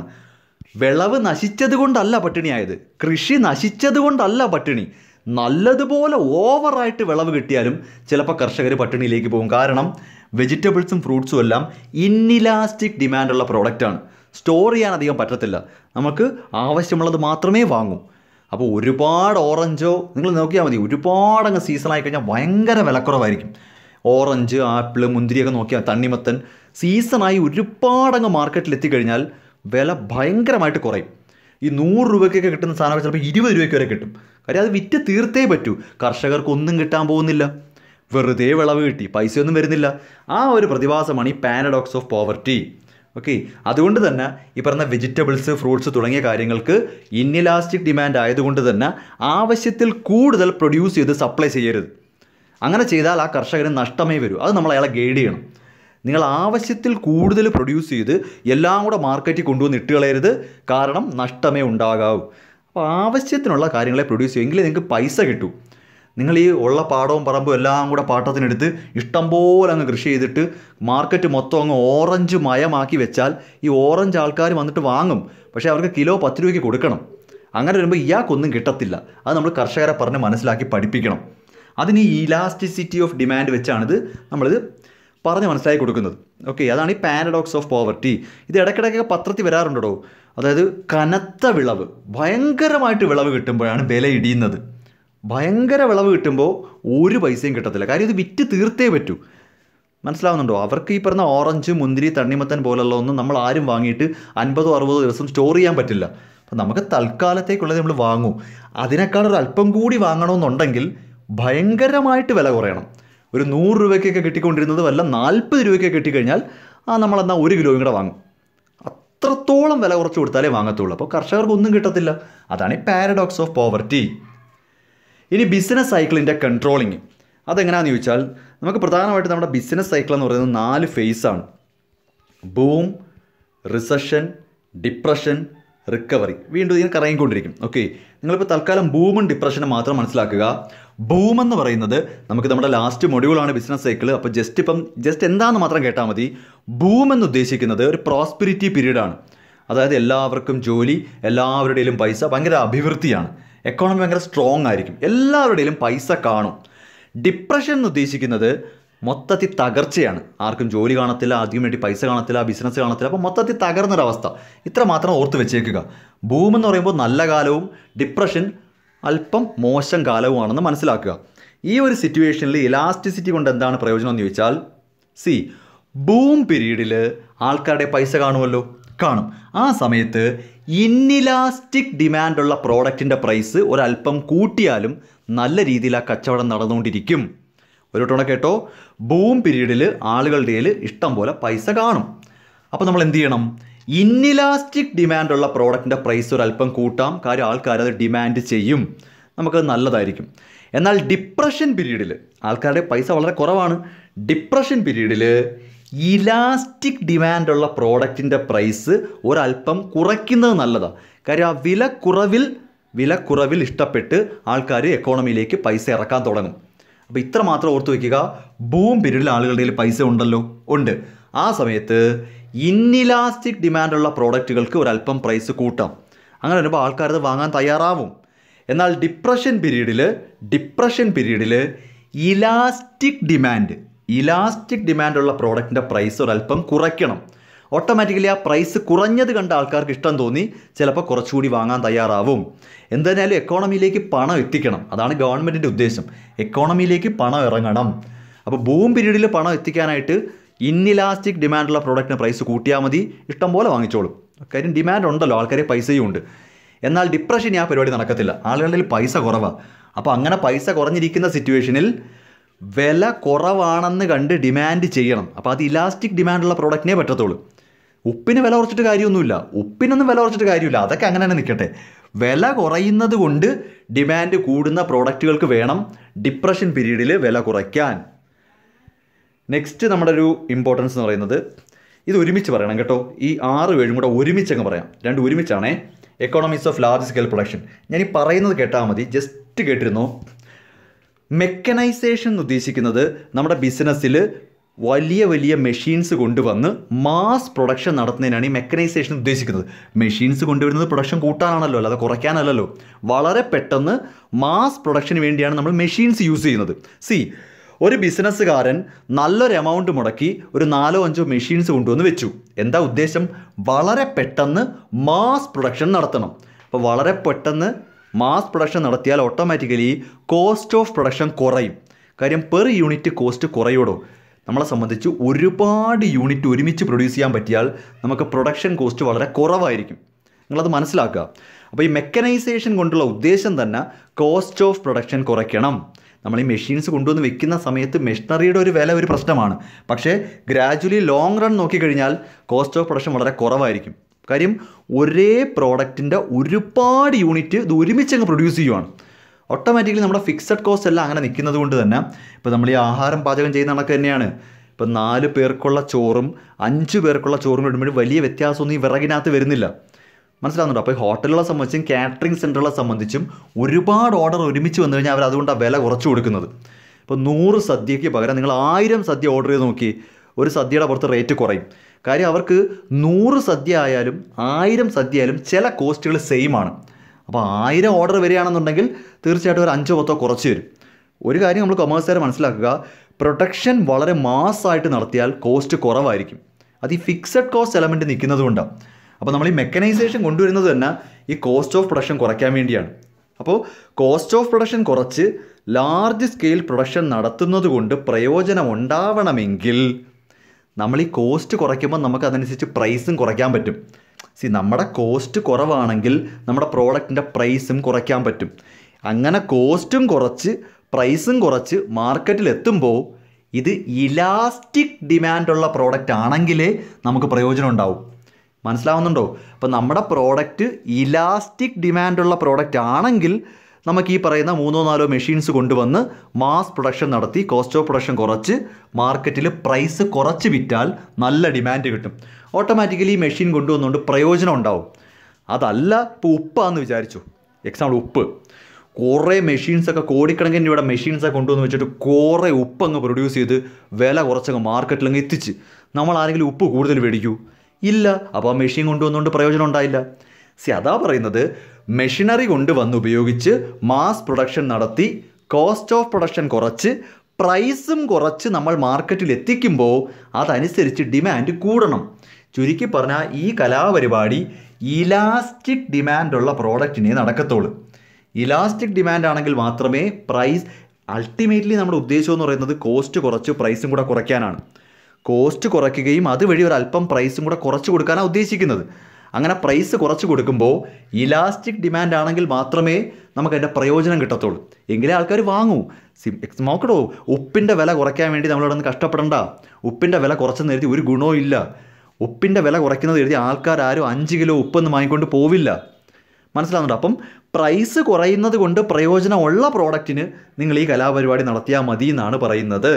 വിളവ് നശിച്ചത് കൊണ്ടല്ല പട്ടിണിയായത്, കൃഷി നശിച്ചത് കൊണ്ടല്ല പട്ടിണി. നല്ലതുപോലെ ഓവറായിട്ട് വിളവ് കിട്ടിയാലും ചിലപ്പോൾ കർഷകർ പട്ടിണിയിലേക്ക് പോകും. കാരണം വെജിറ്റബിൾസും ഫ്രൂട്ട്സും എല്ലാം ഇന്നിലാസ്റ്റിക് ഡിമാൻഡുള്ള പ്രോഡക്റ്റാണ്. സ്റ്റോർ ചെയ്യാൻ അധികം പറ്റത്തില്ല. നമുക്ക് ആവശ്യമുള്ളത് മാത്രമേ വാങ്ങൂ. അപ്പോൾ ഒരുപാട് ഓറഞ്ചോ നിങ്ങൾ നോക്കിയാൽ മതി, ഒരുപാട് അങ്ങ് സീസണായി കഴിഞ്ഞാൽ ഭയങ്കര വിലക്കുറവായിരിക്കും. ഓറഞ്ച്, ആപ്പിൾ, മുന്തിരിയൊക്കെ നോക്കിയാൽ, തണ്ണിമത്തൻ സീസണായി ഒരുപാടങ്ങ് മാർക്കറ്റിൽ എത്തിക്കഴിഞ്ഞാൽ വില ഭയങ്കരമായിട്ട് കുറയും. ഈ നൂറ് രൂപയ്ക്കൊക്കെ കിട്ടുന്ന സാധനം ചിലപ്പോൾ ഇരുപത് രൂപയ്ക്ക് വരെ കിട്ടും. കാര്യം അത് വിറ്റ് തീർത്തേ പറ്റൂ. കർഷകർക്കൊന്നും കിട്ടാൻ പോകുന്നില്ല, വെറുതെ വിളവ് കിട്ടി, പൈസയൊന്നും വരുന്നില്ല. ആ ഒരു പ്രതിഭാസമാണ് ഈ പാരഡോക്സ് ഓഫ് പോവർട്ടി. ഓക്കെ, അതുകൊണ്ട് തന്നെ ഈ പറഞ്ഞ വെജിറ്റബിൾസ്, ഫ്രൂട്ട്സ് തുടങ്ങിയ കാര്യങ്ങൾക്ക് ഇന്നിലാസ്റ്റിക് ഡിമാൻഡ് ആയതുകൊണ്ട് തന്നെ ആവശ്യത്തിൽ കൂടുതൽ പ്രൊഡ്യൂസ് ചെയ്ത് സപ്ലൈ ചെയ്യരുത്. അങ്ങനെ ചെയ്താൽ ആ കർഷകന് നഷ്ടമേ വരൂ. അത് നമ്മൾ അയാളെ ഗൈഡ് ചെയ്യണം. നിങ്ങൾ ആവശ്യത്തിൽ കൂടുതൽ പ്രൊഡ്യൂസ് ചെയ്ത് എല്ലാം കൂടെ മാർക്കറ്റിൽ കൊണ്ടുവന്ന് ഇട്ട് കളയരുത്, കാരണം നഷ്ടമേ ഉണ്ടാകാവൂ. അപ്പോൾ ആവശ്യത്തിനുള്ള കാര്യങ്ങളെ പ്രൊഡ്യൂസ് ചെയ്യും, എങ്കിലേ നിങ്ങൾക്ക് പൈസ കിട്ടൂ. നിങ്ങൾ ഈ ഉള്ള പാടവും പറമ്പും എല്ലാം കൂടെ പാട്ടത്തിനെടുത്ത് ഇഷ്ടംപോലെ അങ്ങ് കൃഷി ചെയ്തിട്ട് മാർക്കറ്റ് മൊത്തം അങ്ങ് ഓറഞ്ച് മയമാക്കി വെച്ചാൽ ഈ ഓറഞ്ച് ആൾക്കാർ വന്നിട്ട് വാങ്ങും, പക്ഷേ അവർക്ക് കിലോ പത്ത് രൂപയ്ക്ക് കൊടുക്കണം. അങ്ങനെ വരുമ്പോൾ ഇയാൾക്കൊന്നും കിട്ടത്തില്ല. അത് നമ്മൾ കർഷകരെ പറഞ്ഞ് മനസ്സിലാക്കി പഠിപ്പിക്കണം. അതിന് ഈ ഇലാസ്റ്റിസിറ്റി ഓഫ് ഡിമാൻഡ് വെച്ചാണിത് നമ്മളിത് പറഞ്ഞ് മനസ്സിലാക്കി കൊടുക്കുന്നത്. ഓക്കെ, അതാണ് ഈ പാരഡോക്സ് ഓഫ് പോവർട്ടി. ഇത് ഇടയ്ക്കിടയ്ക്കൊക്കെ പത്രത്തിൽ വരാറുണ്ടോ? അതായത് കനത്ത വിളവ്, ഭയങ്കരമായിട്ട് വിളവ് കിട്ടുമ്പോഴാണ് വില ഇടിയുന്നത്. ഭയങ്കര വിളവ് കിട്ടുമ്പോൾ ഒരു പൈസയും കിട്ടത്തില്ല, കാര്യം ഇത് വിറ്റ് തീർത്തേ പറ്റൂ. മനസ്സിലാവുന്നുണ്ടോ? അവർക്ക് ഈ പറഞ്ഞ ഓറഞ്ച്, മുന്തിരി, തണ്ണിമത്തൻ പോലുള്ള ഒന്നും നമ്മൾ ആരും വാങ്ങിയിട്ട് അൻപതോ അറുപതോ ദിവസം സ്റ്റോർ ചെയ്യാൻ പറ്റില്ല. അപ്പം നമുക്ക് തൽക്കാലത്തേക്കുള്ളത് നമ്മൾ വാങ്ങും. അതിനേക്കാൾ ഒരു അല്പം കൂടി വാങ്ങണമെന്നുണ്ടെങ്കിൽ ഭയങ്കരമായിട്ട് വില കുറയണം. ഒരു നൂറ് രൂപയ്ക്കൊക്കെ കിട്ടിക്കൊണ്ടിരുന്നത് വല്ല നാൽപ്പത് രൂപയ്ക്കൊക്കെ കിട്ടിക്കഴിഞ്ഞാൽ ആ നമ്മളെന്നാൽ ഒരു കിലോയും കൂടെ വാങ്ങും. അത്രത്തോളം വില കുറച്ച് കൊടുത്താലേ വാങ്ങത്തുള്ളൂ. അപ്പോൾ കർഷകർക്കൊന്നും കിട്ടത്തില്ല. അതാണ് ഈ പാരഡോക്സ് ഓഫ് പോവർട്ടി. ഇനി ബിസിനസ് സൈക്കിളിൻ്റെ കൺട്രോളിങ് അതെങ്ങനെയാണെന്ന് ചോദിച്ചാൽ, നമുക്ക് പ്രധാനമായിട്ട് നമ്മുടെ ബിസിനസ് സൈക്കിൾ എന്ന് പറയുന്നത് നാല് ഫേസാണ്: ബൂം, റിസഷൻ, ഡിപ്രഷൻ, റിക്കവറി. വീണ്ടും ഇതിനെ കറങ്ങിക്കൊണ്ടിരിക്കും. ഓക്കെ, നിങ്ങളിപ്പോൾ തൽക്കാലം ബൂമും ഡിപ്രഷനും മാത്രം മനസ്സിലാക്കുക. ബൂം എന്ന് പറയുന്നത് നമുക്ക് നമ്മുടെ ലാസ്റ്റ് മൊഡ്യൂളാണ് ബിസിനസ് സൈക്കിൾ. അപ്പോൾ ജസ്റ്റ് ഇപ്പം ജസ്റ്റ് എന്താണെന്ന് മാത്രം കേട്ടാൽ മതി. ബൂം എന്ന് ഉദ്ദേശിക്കുന്നത് ഒരു പ്രോസ്പെരിറ്റി പീരീഡാണ്. അതായത് എല്ലാവർക്കും ജോലി, എല്ലാവരുടെയും പൈസ, ഭയങ്കര അഭിവൃദ്ധിയാണ്, എക്കോണമി ഭയങ്കര സ്ട്രോങ് ആയിരിക്കും, എല്ലാവരുടെയും പൈസ കാണും. ഡിപ്രഷൻ എന്ന് ഉദ്ദേശിക്കുന്നത് മൊത്തത്തിൽ തകർച്ചയാണ്. ആർക്കും ജോലി കാണത്തില്ല, ആദ്യം വേണ്ടി പൈസ കാണത്തില്ല, ബിസിനസ് കാണത്തില്ല. അപ്പോൾ മൊത്തത്തിൽ തകർന്നൊരവസ്ഥ. ഇത്ര മാത്രം ഓർത്ത് വെച്ചേക്കുക. ബൂം എന്ന് പറയുമ്പോൾ നല്ല കാലവും ഡിപ്രഷൻ അല്പം മോശം കാലവുമാണെന്ന് മനസ്സിലാക്കുക. ഈ ഒരു സിറ്റുവേഷനിൽ ഇലാസ്റ്റിസിറ്റി കൊണ്ട് എന്താണ് പ്രയോജനം എന്ന് ചോദിച്ചാൽ, സി ബൂം പീരീഡിൽ ആൾക്കാരുടെ പൈസ കാണുമല്ലോ, കാണും. ആ സമയത്ത് ഇന്നിലാസ്റ്റിക് ഡിമാൻഡുള്ള പ്രോഡക്റ്റിൻ്റെ പ്രൈസ് ഒരല്പം കൂട്ടിയാലും നല്ല രീതിയിൽ ആ കച്ചവടം നടന്നുകൊണ്ടിരിക്കും. ഒരു ടോണ കേട്ടോ, ബൂം പീരീഡിൽ ആളുകളുടെ കയ്യിൽ ഇഷ്ടം പോലെ പൈസ കാണും. അപ്പോൾ നമ്മൾ എന്ത് ചെയ്യണം? ഇന്നിലാസ്റ്റിക് ഡിമാൻഡുള്ള പ്രോഡക്റ്റിൻ്റെ പ്രൈസ് ഒരല്പം കൂട്ടാം, കാര്യം ആൾക്കാരത് ഡിമാൻഡ് ചെയ്യും, നമുക്കത് നല്ലതായിരിക്കും. എന്നാൽ ഡിപ്രഷൻ പീരീഡിൽ ആൾക്കാരുടെ പൈസ വളരെ കുറവാണ്. ഡിപ്രഷൻ പീരീഡിൽ ഇലാസ്റ്റിക് ഡിമാൻഡുള്ള പ്രോഡക്റ്റിൻ്റെ പ്രൈസ് ഒരല്പം കുറയ്ക്കുന്നത് നല്ലതാണ്. കാര്യം ആ വിലക്കുറവിൽ വിലക്കുറവിൽ ഇഷ്ടപ്പെട്ട് ആൾക്കാർ എക്കോണമിയിലേക്ക് പൈസ ഇറക്കാൻ തുടങ്ങും. അപ്പോൾ ഇത്ര മാത്രം ഓർത്ത് വയ്ക്കുക. ബൂം പീരീഡിൽ ആളുകളുടെ കയ്യിൽ പൈസ ഉണ്ടല്ലോ, ഉണ്ട്. ആ സമയത്ത് ഇന്നിലാസ്റ്റിക് ഡിമാൻഡുള്ള പ്രോഡക്റ്റുകൾക്ക് ഒരല്പം പ്രൈസ് കൂട്ടാം. അങ്ങനെ വരുമ്പോൾ ആൾക്കാരത് വാങ്ങാൻ തയ്യാറാവും. എന്നാൽ ഡിപ്രഷൻ പീരീഡിൽ ഡിപ്രഷൻ പീരീഡിൽ ഇലാസ്റ്റിക് ഡിമാൻഡ് ഇലാസ്റ്റിക് ഡിമാൻഡുള്ള പ്രോഡക്റ്റിൻ്റെ പ്രൈസ് ഒരല്പം കുറയ്ക്കണം. ഓട്ടോമാറ്റിക്കലി ആ പ്രൈസ് കുറഞ്ഞത് കണ്ട ആൾക്കാർക്ക് ഇഷ്ടം തോന്നി ചിലപ്പോൾ കുറച്ചുകൂടി വാങ്ങാൻ തയ്യാറാവും. എന്തായാലും എക്കോണമിയിലേക്ക് പണം എത്തിക്കണം, അതാണ് ഗവൺമെൻറ്റിൻ്റെ ഉദ്ദേശം. എക്കോണമിയിലേക്ക് പണം ഇറങ്ങണം. അപ്പോൾ ബൂം പീരീഡിൽ പണം എത്തിക്കാനായിട്ട് ഇന്നിലാസ്റ്റിക് ഡിമാൻഡുള്ള പ്രോഡക്റ്റിന് പ്രൈസ് കൂട്ടിയാൽ മതി, ഇഷ്ടം പോലെ വാങ്ങിച്ചോളും. കാര്യം ഡിമാൻഡ് ഉണ്ടല്ലോ, ആൾക്കാരെ പൈസയും ഉണ്ട്. എന്നാൽ ഡിപ്രഷൻ ആ പരിപാടി നടക്കത്തില്ല, ആളുകളിൽ പൈസ കുറവാണ്. അപ്പോൾ അങ്ങനെ പൈസ കുറഞ്ഞിരിക്കുന്ന സിറ്റുവേഷനിൽ വില കുറവാണെന്ന് കണ്ട് ഡിമാൻഡ് ചെയ്യണം. അപ്പോൾ അത് ഇലാസ്റ്റിക് ഡിമാൻഡുള്ള പ്രോഡക്റ്റിനേ പറ്റത്തുള്ളൂ. ഉപ്പിന് വില കുറച്ചിട്ട് കാര്യമൊന്നുമില്ല, ഉപ്പിനൊന്നും വില കുറച്ചിട്ട് കാര്യമില്ല, അതൊക്കെ അങ്ങനെ തന്നെ നിൽക്കട്ടെ. വില കുറയുന്നത് കൊണ്ട് ഡിമാൻഡ് കൂടുന്ന പ്രോഡക്റ്റുകൾക്ക് വേണം ഡിപ്രഷൻ പീരീഡിൽ വില കുറയ്ക്കാൻ. നെക്സ്റ്റ് നമ്മുടെ ഒരു ഇമ്പോർട്ടൻസ് എന്ന് പറയുന്നത്, ഇത് ഒരുമിച്ച് പറയണം കേട്ടോ, ഈ ആറ് ഏഴും കൂടെ ഒരുമിച്ചങ്ങ് പറയാം, രണ്ട് ഒരുമിച്ചാണേ. Economies of large scale production. ഞാൻ ഈ പറയുന്നത് കേട്ടാൽ മതി, ജസ്റ്റ് കേട്ടിരുന്നു. മെക്കനൈസേഷൻ എന്ന് ഉദ്ദേശിക്കുന്നത് നമ്മുടെ ബിസിനസ്സിൽ വലിയ വലിയ മെഷീൻസ് കൊണ്ടുവന്ന് മാസ് പ്രൊഡക്ഷൻ നടത്തുന്നതിനാണ് ഈ മെക്കനൈസേഷൻ ഉദ്ദേശിക്കുന്നത്. മെഷീൻസ് കൊണ്ടുവരുന്നത് പ്രൊഡക്ഷൻ കൂട്ടാനാണല്ലോ, അല്ലാതെ കുറയ്ക്കാനല്ലല്ലോ. വളരെ പെട്ടെന്ന് മാസ് പ്രൊഡക്ഷന് വേണ്ടിയാണ് നമ്മൾ മെഷീൻസ് യൂസ് ചെയ്യുന്നത്. സി, ഒരു ബിസിനസ്സുകാരൻ നല്ലൊരു എമൗണ്ട് മുടക്കി ഒരു നാലോ അഞ്ചോ മെഷീൻസ് കൊണ്ടുവന്ന് വെച്ചു. എന്താ ഉദ്ദേശം? വളരെ പെട്ടെന്ന് മാസ് പ്രൊഡക്ഷൻ നടത്തണം. അപ്പോൾ വളരെ പെട്ടെന്ന് മാസ് പ്രൊഡക്ഷൻ നടത്തിയാൽ ഓട്ടോമാറ്റിക്കലി കോസ്റ്റ് ഓഫ് പ്രൊഡക്ഷൻ കുറയും. കാര്യം പെർ യൂണിറ്റ് കോസ്റ്റ് കുറയോടോ. നമ്മളെ സംബന്ധിച്ച് ഒരുപാട് യൂണിറ്റ് ഒരുമിച്ച് പ്രൊഡ്യൂസ് ചെയ്യാൻ പറ്റിയാൽ നമുക്ക് പ്രൊഡക്ഷൻ കോസ്റ്റ് വളരെ കുറവായിരിക്കും. നിങ്ങളത് മനസ്സിലാക്കുക. അപ്പോൾ ഈ മെക്കനൈസേഷൻ കൊണ്ടുള്ള ഉദ്ദേശം തന്നെ കോസ്റ്റ് ഓഫ് പ്രൊഡക്ഷൻ കുറയ്ക്കണം. നമ്മൾ ഈ മെഷീൻസ് കൊണ്ടുവന്ന് വെക്കുന്ന സമയത്ത് മെഷീനറിയുടെ ഒരു വില ഒരു പ്രശ്നമാണ്. പക്ഷേ ഗ്രാജുവലി ലോങ് റൺ നോക്കിക്കഴിഞ്ഞാൽ കോസ്റ്റ് ഓഫ് പ്രൊഡക്ഷൻ വളരെ കുറവായിരിക്കും. കാര്യം ഒരേ പ്രോഡക്റ്റിൻ്റെ ഒരുപാട് യൂണിറ്റ് ഇത് ഒരുമിച്ചങ്ങ് പ്രൊഡ്യൂസ് ചെയ്യുവാണ്. ഓട്ടോമാറ്റിക്കലി നമ്മുടെ ഫിക്സഡ് കോസ്റ്റ് എല്ലാം അങ്ങനെ നിൽക്കുന്നത് കൊണ്ട് തന്നെ ഇപ്പോൾ നമ്മൾ ഈ ആഹാരം പാചകം ചെയ്യുന്ന കണക്ക് തന്നെയാണ്. ഇപ്പോൾ നാല് പേർക്കുള്ള ചോറും അഞ്ച് പേർക്കുള്ള ചോറും ഇടുമ്പോഴും വലിയ വ്യത്യാസമൊന്നും ഈ വിറകിനകത്ത് വരുന്നില്ല. മനസ്സിലാവുന്നുണ്ടോ? അപ്പോൾ ഹോട്ടലുകളെ സംബന്ധിച്ചും കാറ്ററിംഗ് സെൻ്ററുകളെ സംബന്ധിച്ചും ഒരുപാട് ഓർഡർ ഒരുമിച്ച് വന്നു കഴിഞ്ഞാൽ അവർ അതുകൊണ്ടാണ് വില കുറച്ച് കൊടുക്കുന്നത്. ഇപ്പോൾ നൂറ് സദ്യയ്ക്ക് പകരം നിങ്ങൾ ആയിരം സദ്യ ഓർഡർ ചെയ്ത് നോക്കി, ഒരു സദ്യയുടെ പുറത്ത് റേറ്റ് കുറയും. കാര്യം അവർക്ക് നൂറ് സദ്യ ആയാലും ആയിരം സദ്യ ആയാലും ചില കോസ്റ്റുകൾ സെയിം ആണ്. അപ്പോൾ ആയിരം ഓർഡർ വരികയാണെന്നുണ്ടെങ്കിൽ തീർച്ചയായിട്ടും ഒരു അഞ്ചോ പത്തോ കുറച്ച് വരും. ഒരു കാര്യം നമ്മൾ കൊമേഴ്സുകാരെ മനസ്സിലാക്കുക, പ്രൊഡക്ഷൻ വളരെ മാസ്സായിട്ട് നടത്തിയാൽ കോസ്റ്റ് കുറവായിരിക്കും. അത് ഈ ഫിക്സഡ് കോസ്റ്റ് എലമെൻറ്റ് നിൽക്കുന്നത് കൊണ്ടാണ്. അപ്പോൾ നമ്മൾ ഈ മെക്കനൈസേഷൻ കൊണ്ടുവരുന്നത് തന്നെ ഈ കോസ്റ്റ് ഓഫ് പ്രൊഡക്ഷൻ കുറയ്ക്കാൻ വേണ്ടിയാണ്. അപ്പോൾ കോസ്റ്റ് ഓഫ് പ്രൊഡക്ഷൻ കുറച്ച് ലാർജ് സ്കെയിൽ പ്രൊഡക്ഷൻ നടത്തുന്നത് കൊണ്ട് പ്രയോജനം ഉണ്ടാവണമെങ്കിൽ നമ്മൾ ഈ കോസ്റ്റ് കുറയ്ക്കുമ്പോൾ നമുക്ക് അതനുസരിച്ച് പ്രൈസും കുറയ്ക്കാൻ പറ്റും. സി, നമ്മുടെ കോസ്റ്റ് കുറവാണെങ്കിൽ നമ്മുടെ പ്രോഡക്റ്റിൻ്റെ പ്രൈസും കുറയ്ക്കാൻ പറ്റും. അങ്ങനെ കോസ്റ്റും കുറച്ച് പ്രൈസും കുറച്ച് മാർക്കറ്റിൽ എത്തുമ്പോൾ ഇത് ഇലാസ്റ്റിക് ഡിമാൻഡുള്ള പ്രോഡക്റ്റ് ആണെങ്കിലേ നമുക്ക് പ്രയോജനം ഉണ്ടാവും. മനസ്സിലാവുന്നുണ്ടോ? അപ്പോൾ നമ്മുടെ പ്രോഡക്റ്റ് ഇലാസ്റ്റിക് ഡിമാൻഡുള്ള പ്രോഡക്റ്റ് ആണെങ്കിൽ നമുക്ക് ഈ പറയുന്ന മൂന്നോ നാലോ മെഷീൻസ് കൊണ്ടുവന്ന് മാസ് പ്രൊഡക്ഷൻ നടത്തി കോസ്റ്റ് ഓഫ് പ്രൊഡക്ഷൻ കുറച്ച് മാർക്കറ്റിൽ പ്രൈസ് കുറച്ച് വിറ്റാൽ നല്ല ഡിമാൻഡ് കിട്ടും. ഓട്ടോമാറ്റിക്കലി ഈ മെഷീൻ കൊണ്ടുവന്നുകൊണ്ട് പ്രയോജനം ഉണ്ടാവും. അതല്ല ഇപ്പോൾ ഉപ്പാന്ന് വിചാരിച്ചു, എക്സാമ്പിൾ ഉപ്പ്, കുറേ മെഷീൻസൊക്കെ കോടിക്കണക്കിന് ഇവിടെ മെഷീൻസൊക്കെ കൊണ്ടുവന്ന് വെച്ചിട്ട് കുറേ ഉപ്പങ്ങ് പ്രൊഡ്യൂസ് ചെയ്ത് വില കുറച്ചങ്ങ് മാർക്കറ്റിലങ്ങ് എത്തിച്ച് നമ്മൾ ആരെങ്കിലും ഉപ്പ് കൂടുതൽ മേടിക്കൂ? ഇല്ല. അപ്പോൾ ആ മെഷീൻ കൊണ്ടുവന്നുകൊണ്ട് പ്രയോജനം ഉണ്ടായില്ല. സി, അതാ പറയുന്നത്, മെഷീനറി കൊണ്ടുവന്ന് ഉപയോഗിച്ച് മാസ് പ്രൊഡക്ഷൻ നടത്തി കോസ്റ്റ് ഓഫ് പ്രൊഡക്ഷൻ കുറച്ച് പ്രൈസും കുറച്ച് നമ്മൾ മാർക്കറ്റിൽ എത്തിക്കുമ്പോൾ അതനുസരിച്ച് ഡിമാൻഡ് കൂടണം. ചുരുക്കി പറഞ്ഞാൽ ഈ കലാപരിപാടി ഇലാസ്റ്റിക് ഡിമാൻഡുള്ള പ്രോഡക്റ്റിനെ നടക്കത്തുള്ളൂ. ഇലാസ്റ്റിക് ഡിമാൻഡ് ആണെങ്കിൽ മാത്രമേ പ്രൈസ്, അൾട്ടിമേറ്റ്ലി നമ്മുടെ ഉദ്ദേശം എന്ന് പറയുന്നത് കോസ്റ്റ് കുറച്ച് പ്രൈസും കൂടെ കുറയ്ക്കാനാണ്. കോസ്റ്റ് കുറയ്ക്കുകയും അതുവഴി ഒരു അല്പം പ്രൈസും കൂടെ കുറച്ച് കൊടുക്കാനാണ് ഉദ്ദേശിക്കുന്നത്. അങ്ങനെ പ്രൈസ് കുറച്ച് കൊടുക്കുമ്പോൾ ഇലാസ്റ്റിക് ഡിമാൻഡ് ആണെങ്കിൽ മാത്രമേ നമുക്ക് അതിൻ്റെ പ്രയോജനം കിട്ടത്തുള്ളൂ. എങ്കിലേ ആൾക്കാർ വാങ്ങൂ. സിം നോക്കടോ, ഉപ്പിൻ്റെ വില കുറയ്ക്കാൻ വേണ്ടി നമ്മളിവിടെ നിന്ന് കഷ്ടപ്പെടണ്ട. ഉപ്പിൻ്റെ വില കുറച്ചെന്ന് എഴുതി ഒരു ഗുണവും ഇല്ല. ഉപ്പിൻ്റെ വില കുറയ്ക്കുന്നത് എഴുതി ആൾക്കാർ ആരും അഞ്ച് കിലോ ഉപ്പൊന്നും വാങ്ങിക്കൊണ്ട് പോവില്ല. മനസ്സിലാവുന്നുണ്ടോ? അപ്പം പ്രൈസ് കുറയുന്നത് കൊണ്ട് പ്രയോജനമുള്ള പ്രോഡക്റ്റിന് നിങ്ങൾ ഈ കലാപരിപാടി നടത്തിയാൽ മതി എന്നാണ് പറയുന്നത്.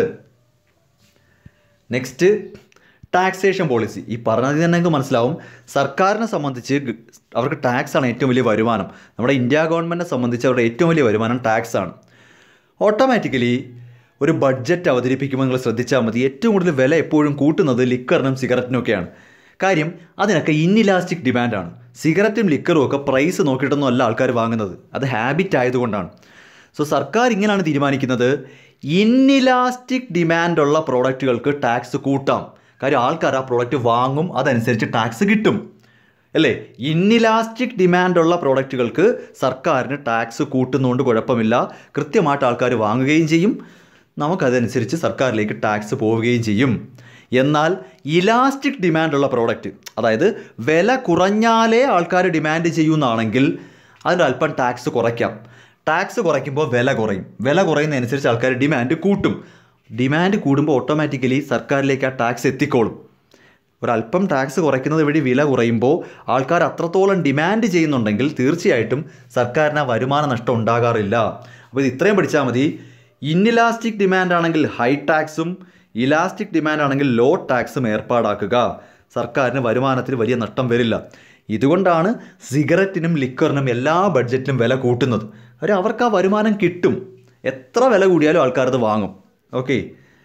Next, taxation policy. ഈ പറഞ്ഞതിൽ തന്നെ നിങ്ങൾക്ക് മനസ്സിലാവും, സർക്കാരിനെ സംബന്ധിച്ച് അവർക്ക് ടാക്സാണ് ഏറ്റവും വലിയ വരുമാനം. നമ്മുടെ ഇന്ത്യ ഗവൺമെൻറ്റിനെ സംബന്ധിച്ച് അവരുടെ ഏറ്റവും വലിയ വരുമാനം ടാക്സാണ്. ഓട്ടോമാറ്റിക്കലി ഒരു ബഡ്ജറ്റ് അവതരിപ്പിക്കുമ്പോൾ നിങ്ങൾ ശ്രദ്ധിച്ചാൽ മതി, ഏറ്റവും കൂടുതൽ വില എപ്പോഴും കൂട്ടുന്നത് ലിക്കറിനും സിഗരറ്റിനൊക്കെയാണ്. കാര്യം അതിനൊക്കെ ഇന്നിലാസ്റ്റിക് ഡിമാൻഡാണ്. സിഗരറ്റും ലിക്കറും ഒക്കെ പ്രൈസ് നോക്കിയിട്ടൊന്നും അല്ല ആൾക്കാർ വാങ്ങുന്നത്, അത് ഹാബിറ്റ് ആയതുകൊണ്ടാണ്. സോ സർക്കാർ ഇങ്ങനെയാണ് തീരുമാനിക്കുന്നത്, ഇന്നിലാസ്റ്റിക് ഡിമാൻഡുള്ള പ്രോഡക്റ്റുകൾക്ക് ടാക്സ് കൂട്ടാം. കാര്യം ആൾക്കാർ ആ പ്രോഡക്റ്റ് വാങ്ങും, അതനുസരിച്ച് ടാക്സ് കിട്ടും അല്ലേ. ഇന്നിലാസ്റ്റിക് ഡിമാൻഡുള്ള പ്രോഡക്റ്റുകൾക്ക് സർക്കാരിന് ടാക്സ് കൂട്ടുന്നതുകൊണ്ട് കുഴപ്പമില്ല, കൃത്യമായിട്ട് ആൾക്കാർ വാങ്ങുകയും ചെയ്യും, നമുക്കതനുസരിച്ച് സർക്കാരിലേക്ക് ടാക്സ് പോവുകയും ചെയ്യും. എന്നാൽ ഇലാസ്റ്റിക് ഡിമാൻഡുള്ള പ്രോഡക്റ്റ്, അതായത് വില കുറഞ്ഞാലേ ആൾക്കാർ ഡിമാൻഡ് ചെയ്യുന്നതാണെങ്കിൽ അതിലൽപ്പം ടാക്സ് കുറയ്ക്കാം. ടാക്സ് കുറയ്ക്കുമ്പോൾ വില കുറയും. വില കുറയുന്നതനുസരിച്ച് ആൾക്കാർ ഡിമാൻഡ് കൂട്ടും. ഡിമാൻഡ് കൂടുമ്പോൾ ഓട്ടോമാറ്റിക്കലി സർക്കാരിലേക്ക് ആ ടാക്സ് എത്തിക്കോളും. ഒരല്പം ടാക്സ് കുറയ്ക്കുന്നത് വഴി വില കുറയുമ്പോൾ ആൾക്കാർ അത്രത്തോളം ഡിമാൻഡ് ചെയ്യുന്നുണ്ടെങ്കിൽ തീർച്ചയായിട്ടും സർക്കാരിന് വരുമാന നഷ്ടം ഉണ്ടാകാറില്ല. അപ്പോൾ ഇത് ഇത്രയും പഠിച്ചാൽ മതി. ഇൻഇലാസ്റ്റിക് ഡിമാൻഡ് ആണെങ്കിൽ ഹൈ ടാക്സും ഇലാസ്റ്റിക് ഡിമാൻഡ് ആണെങ്കിൽ ലോ ടാക്സും ഏർപ്പാടാക്കുക. സർക്കാരിന് വരുമാനത്തിൽ വലിയ നഷ്ടം വരില്ല. ഇതുകൊണ്ടാണ് സിഗരറ്റിനും ലിക്കറിനും എല്ലാ ബഡ്ജറ്റിലും വില കൂട്ടുന്നത്. കാര്യം അവർക്ക് ആ വരുമാനം കിട്ടും. എത്ര വില കൂടിയാലും ആൾക്കാരത് വാങ്ങും. ഓക്കെ,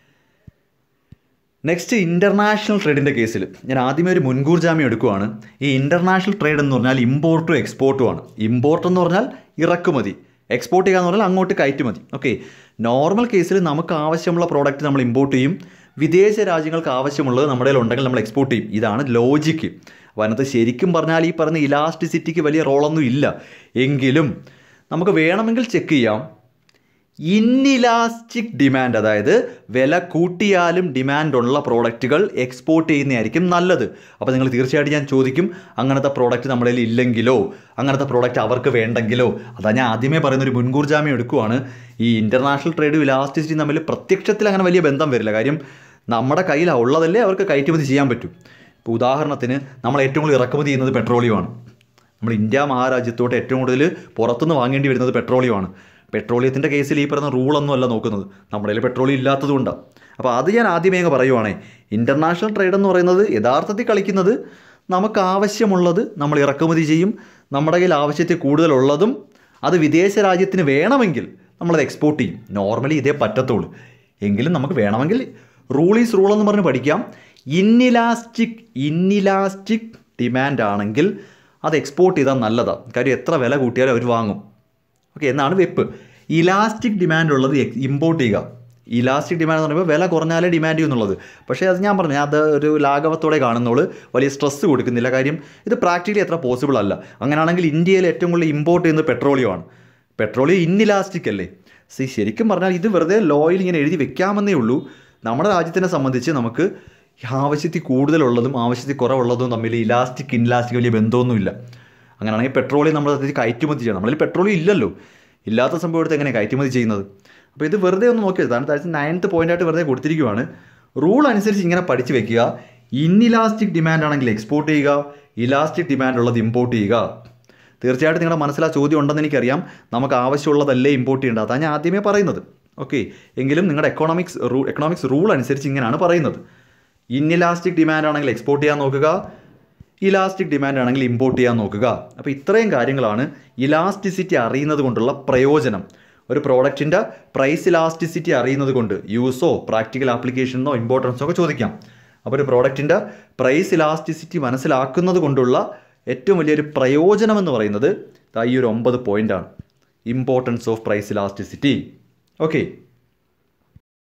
നെക്സ്റ്റ് ഇൻ്റർനാഷണൽ ട്രേഡിൻ്റെ കേസിൽ ഞാൻ ആദ്യമേ ഒരു മുൻകൂർ ജാമ്യം എടുക്കുകയാണ്. ഈ ഇൻ്റർനാഷണൽ ട്രേഡ് എന്ന് പറഞ്ഞാൽ ഇമ്പോർട്ടും എക്സ്പോർട്ടുമാണ്. ഇമ്പോർട്ട് എന്ന് പറഞ്ഞാൽ ഇറക്കുമതി, എക്സ്പോർട്ട് ചെയ്യുക എന്ന് പറഞ്ഞാൽ അങ്ങോട്ട് കയറ്റുമതി. ഓക്കെ, നോർമൽ കേസിൽ നമുക്ക് ആവശ്യമുള്ള പ്രോഡക്റ്റ് നമ്മൾ ഇമ്പോർട്ട് ചെയ്യും, വിദേശ രാജ്യങ്ങൾക്ക് ആവശ്യമുള്ളത് നമ്മുടെ കയ്യിൽ ഉണ്ടെങ്കിൽ നമ്മൾ എക്സ്പോർട്ട് ചെയ്യും. ഇതാണ് ലോജിക്ക്. അപ്പോൾ അതിനകത്ത് ശരിക്കും പറഞ്ഞാൽ ഈ പറഞ്ഞ ഇലാസ്റ്റിസിറ്റിക്ക് വലിയ റോളൊന്നും ഇല്ല. എങ്കിലും നമുക്ക് വേണമെങ്കിൽ ചെക്ക് ചെയ്യാം. ഇൻഇലാസ്റ്റിക് ഡിമാൻഡ്, അതായത് വില കൂട്ടിയാലും ഡിമാൻഡുള്ള പ്രോഡക്റ്റുകൾ എക്സ്പോർട്ട് ചെയ്യുന്നതായിരിക്കും നല്ലത്. അപ്പോൾ നിങ്ങൾ തീർച്ചയായിട്ടും ഞാൻ ചോദിക്കും, അങ്ങനത്തെ പ്രോഡക്റ്റ് നമ്മുടെ കയ്യിൽ ഇല്ലെങ്കിലോ, അങ്ങനത്തെ പ്രോഡക്റ്റ് അവർക്ക് വേണ്ടെങ്കിലോ? അതാ ഞാൻ ആദ്യമേ പറയുന്ന ഒരു മുൻകൂർ ജാമ്യം എടുക്കുവാണ്. ഈ ഇൻ്റർനാഷണൽ ട്രേഡും ഇലാസ്റ്റിസിറ്റിയും തമ്മിൽ പ്രത്യക്ഷത്തിൽ അങ്ങനെ വലിയ ബന്ധം വരില്ല. കാര്യം നമ്മുടെ കയ്യിൽ ഉള്ളതല്ലേ അവർക്ക് കയറ്റുമതി ചെയ്യാൻ പറ്റും. ഇപ്പോൾ ഉദാഹരണത്തിന് നമ്മൾ ഏറ്റവും കൂടുതൽ ഇറക്കുമതി ചെയ്യുന്നത് പെട്രോളിയമാണ്. നമ്മൾ ഇന്ത്യ മഹാരാജ്യത്തോട്ട് ഏറ്റവും കൂടുതൽ പുറത്തുനിന്ന് വാങ്ങേണ്ടി വരുന്നത് പെട്രോളിയമാണ്. പെട്രോളിയത്തിൻ്റെ കേസിൽ ഈ പറയുന്ന റൂളൊന്നും അല്ല നോക്കുന്നത്, നമ്മുടെ കയ്യിൽ പെട്രോളിയം ഇല്ലാത്തതുകൊണ്ടാണ്. അപ്പോൾ അത് ഞാൻ ആദ്യമേ അങ്ങ് പറയുവാണേ, ഇൻ്റർനാഷണൽ ട്രേഡ് എന്ന് പറയുന്നത് യഥാർത്ഥത്തിൽ കളിക്കുന്നത് നമുക്ക് ആവശ്യമുള്ളത് നമ്മൾ ഇറക്കുമതി ചെയ്യും, നമ്മുടെ കയ്യിൽ ആവശ്യത്തിൽ കൂടുതലുള്ളതും അത് വിദേശ രാജ്യത്തിന് വേണമെങ്കിൽ നമ്മളത് എക്സ്പോർട്ട് ചെയ്യും. നോർമലി ഇതേ പറ്റത്തുള്ളൂ. എങ്കിലും നമുക്ക് വേണമെങ്കിൽ റൂൾ ഈസ് റൂൾ എന്ന് പറഞ്ഞ് പഠിക്കാം. ഇൻഇലാസ്റ്റിക് ഇൻഇലാസ്റ്റിക് ഡിമാൻഡ് ആണെങ്കിൽ അത് എക്സ്പോർട്ട് ചെയ്താൽ നല്ലതാണ്. കാര്യം എത്ര വില കൂട്ടിയാലും അവർ വാങ്ങും. ഓക്കെ, എന്നാണ് വെപ്പ്. ഇലാസ്റ്റിക് ഡിമാൻഡ് ഉള്ളത് ഇമ്പോർട്ട് ചെയ്യുക. ഇലാസ്റ്റിക് ഡിമാൻഡ് എന്ന് പറയുമ്പോൾ വില കുറഞ്ഞാലേ ഡിമാൻഡ് ചെയ്യുന്നുള്ളത്. പക്ഷേ അത് ഞാൻ പറഞ്ഞു, അത് ഒരു ലാഘവത്തോടെ കാണുന്നോളൂ, വലിയ സ്ട്രെസ്സ് കൊടുക്കുന്നില്ല. കാര്യം ഇത് പ്രാക്ടിക്കലി എത്ര പോസിബിൾ അല്ല. അങ്ങനെയാണെങ്കിൽ ഇന്ത്യയിൽ ഏറ്റവും കൂടുതൽ ഇമ്പോർട്ട് ചെയ്യുന്നത് പെട്രോളിയമാണ്. പെട്രോളിയം ഇൻഇലാസ്റ്റിക് അല്ലേ? സി ശരിക്കും പറഞ്ഞാൽ ഇത് വെറുതെ ലോയിൽ ഇങ്ങനെ എഴുതി വെക്കാമെന്നേ ഉള്ളൂ. നമ്മുടെ രാജ്യത്തിനെ സംബന്ധിച്ച് നമുക്ക് ആവശ്യത്തിൽ കൂടുതലുള്ളതും ആവശ്യത്തിൽ കുറവുള്ളതും തമ്മിൽ ഇലാസ്റ്റിക് ഇൻഇലാസ്റ്റിക് വലിയ ബന്ധമൊന്നുമില്ല. അങ്ങനെയാണെങ്കിൽ പെട്രോളിയം നമ്മൾ അതിൽ കയറ്റുമതി ചെയ്യണം. നമ്മളിൽ പെട്രോളിയം ഇല്ലല്ലോ. ഇല്ലാത്ത സംഭവം എടുത്ത് എങ്ങനെ കയറ്റുമതി ചെയ്യുന്നത്? അപ്പോൾ ഇത് വെറുതെ ഒന്ന് നോക്കിയത് താഴത്തെ നയൻത്ത് പോയിൻ്റായിട്ട് വെറുതെ കൊടുത്തിരിക്കുകയാണ്. റൂൾ അനുസരിച്ച് ഇങ്ങനെ പഠിച്ച് വെക്കുക. ഇൻഇലാസ്റ്റിക് ഡിമാൻഡ് ആണെങ്കിൽ എക്സ്പോർട്ട് ചെയ്യുക, ഇലാസ്റ്റിക് ഡിമാൻഡ് ഉള്ളത് ഇമ്പോർട്ട് ചെയ്യുക. തീർച്ചയായിട്ടും നിങ്ങളുടെ മനസ്സിൽ ആ ചോദ്യം ഉണ്ടെന്ന് എനിക്കറിയാം. നമുക്ക് ആവശ്യമുള്ളതല്ലേ ഇമ്പോർട്ട് ചെയ്യേണ്ടത്, അതാണ് ഞാൻ ആദ്യമേ പറയുന്നത്. ഓക്കെ, എങ്കിലും നിങ്ങളുടെ എക്കണോമിക്സ് റൂ എക്കണോമിക്സ് റൂൾ അനുസരിച്ച് ഇങ്ങനെയാണ് പറയുന്നത്. ഇൻഇലാസ്റ്റിക് ഡിമാൻഡ് ആണെങ്കിൽ എക്സ്പോർട്ട് ചെയ്യാൻ നോക്കുക, ഇലാസ്റ്റിക് ഡിമാൻഡ് ആണെങ്കിൽ ഇമ്പോർട്ട് ചെയ്യാൻ നോക്കുക. അപ്പോൾ ഇത്രയും കാര്യങ്ങളാണ് ഇലാസ്റ്റിസിറ്റി അറിയുന്നത് കൊണ്ടുള്ള പ്രയോജനം. ഒരു പ്രോഡക്റ്റിൻ്റെ പ്രൈസ് ഇലാസ്റ്റിസിറ്റി അറിയുന്നത് കൊണ്ട് യൂസോ പ്രാക്ടിക്കൽ ആപ്ലിക്കേഷനോ ഇമ്പോർട്ടൻസോ ഒക്കെ ചോദിക്കാം. അപ്പോൾ ഒരു പ്രോഡക്റ്റിൻ്റെ പ്രൈസ് ഇലാസ്റ്റിസിറ്റി മനസ്സിലാക്കുന്നത് കൊണ്ടുള്ള ഏറ്റവും വലിയൊരു പ്രയോജനം എന്ന് പറയുന്നത് ഈ ഒരു ഒമ്പത് പോയിൻ്റാണ്. Importance of price elasticity. Okay.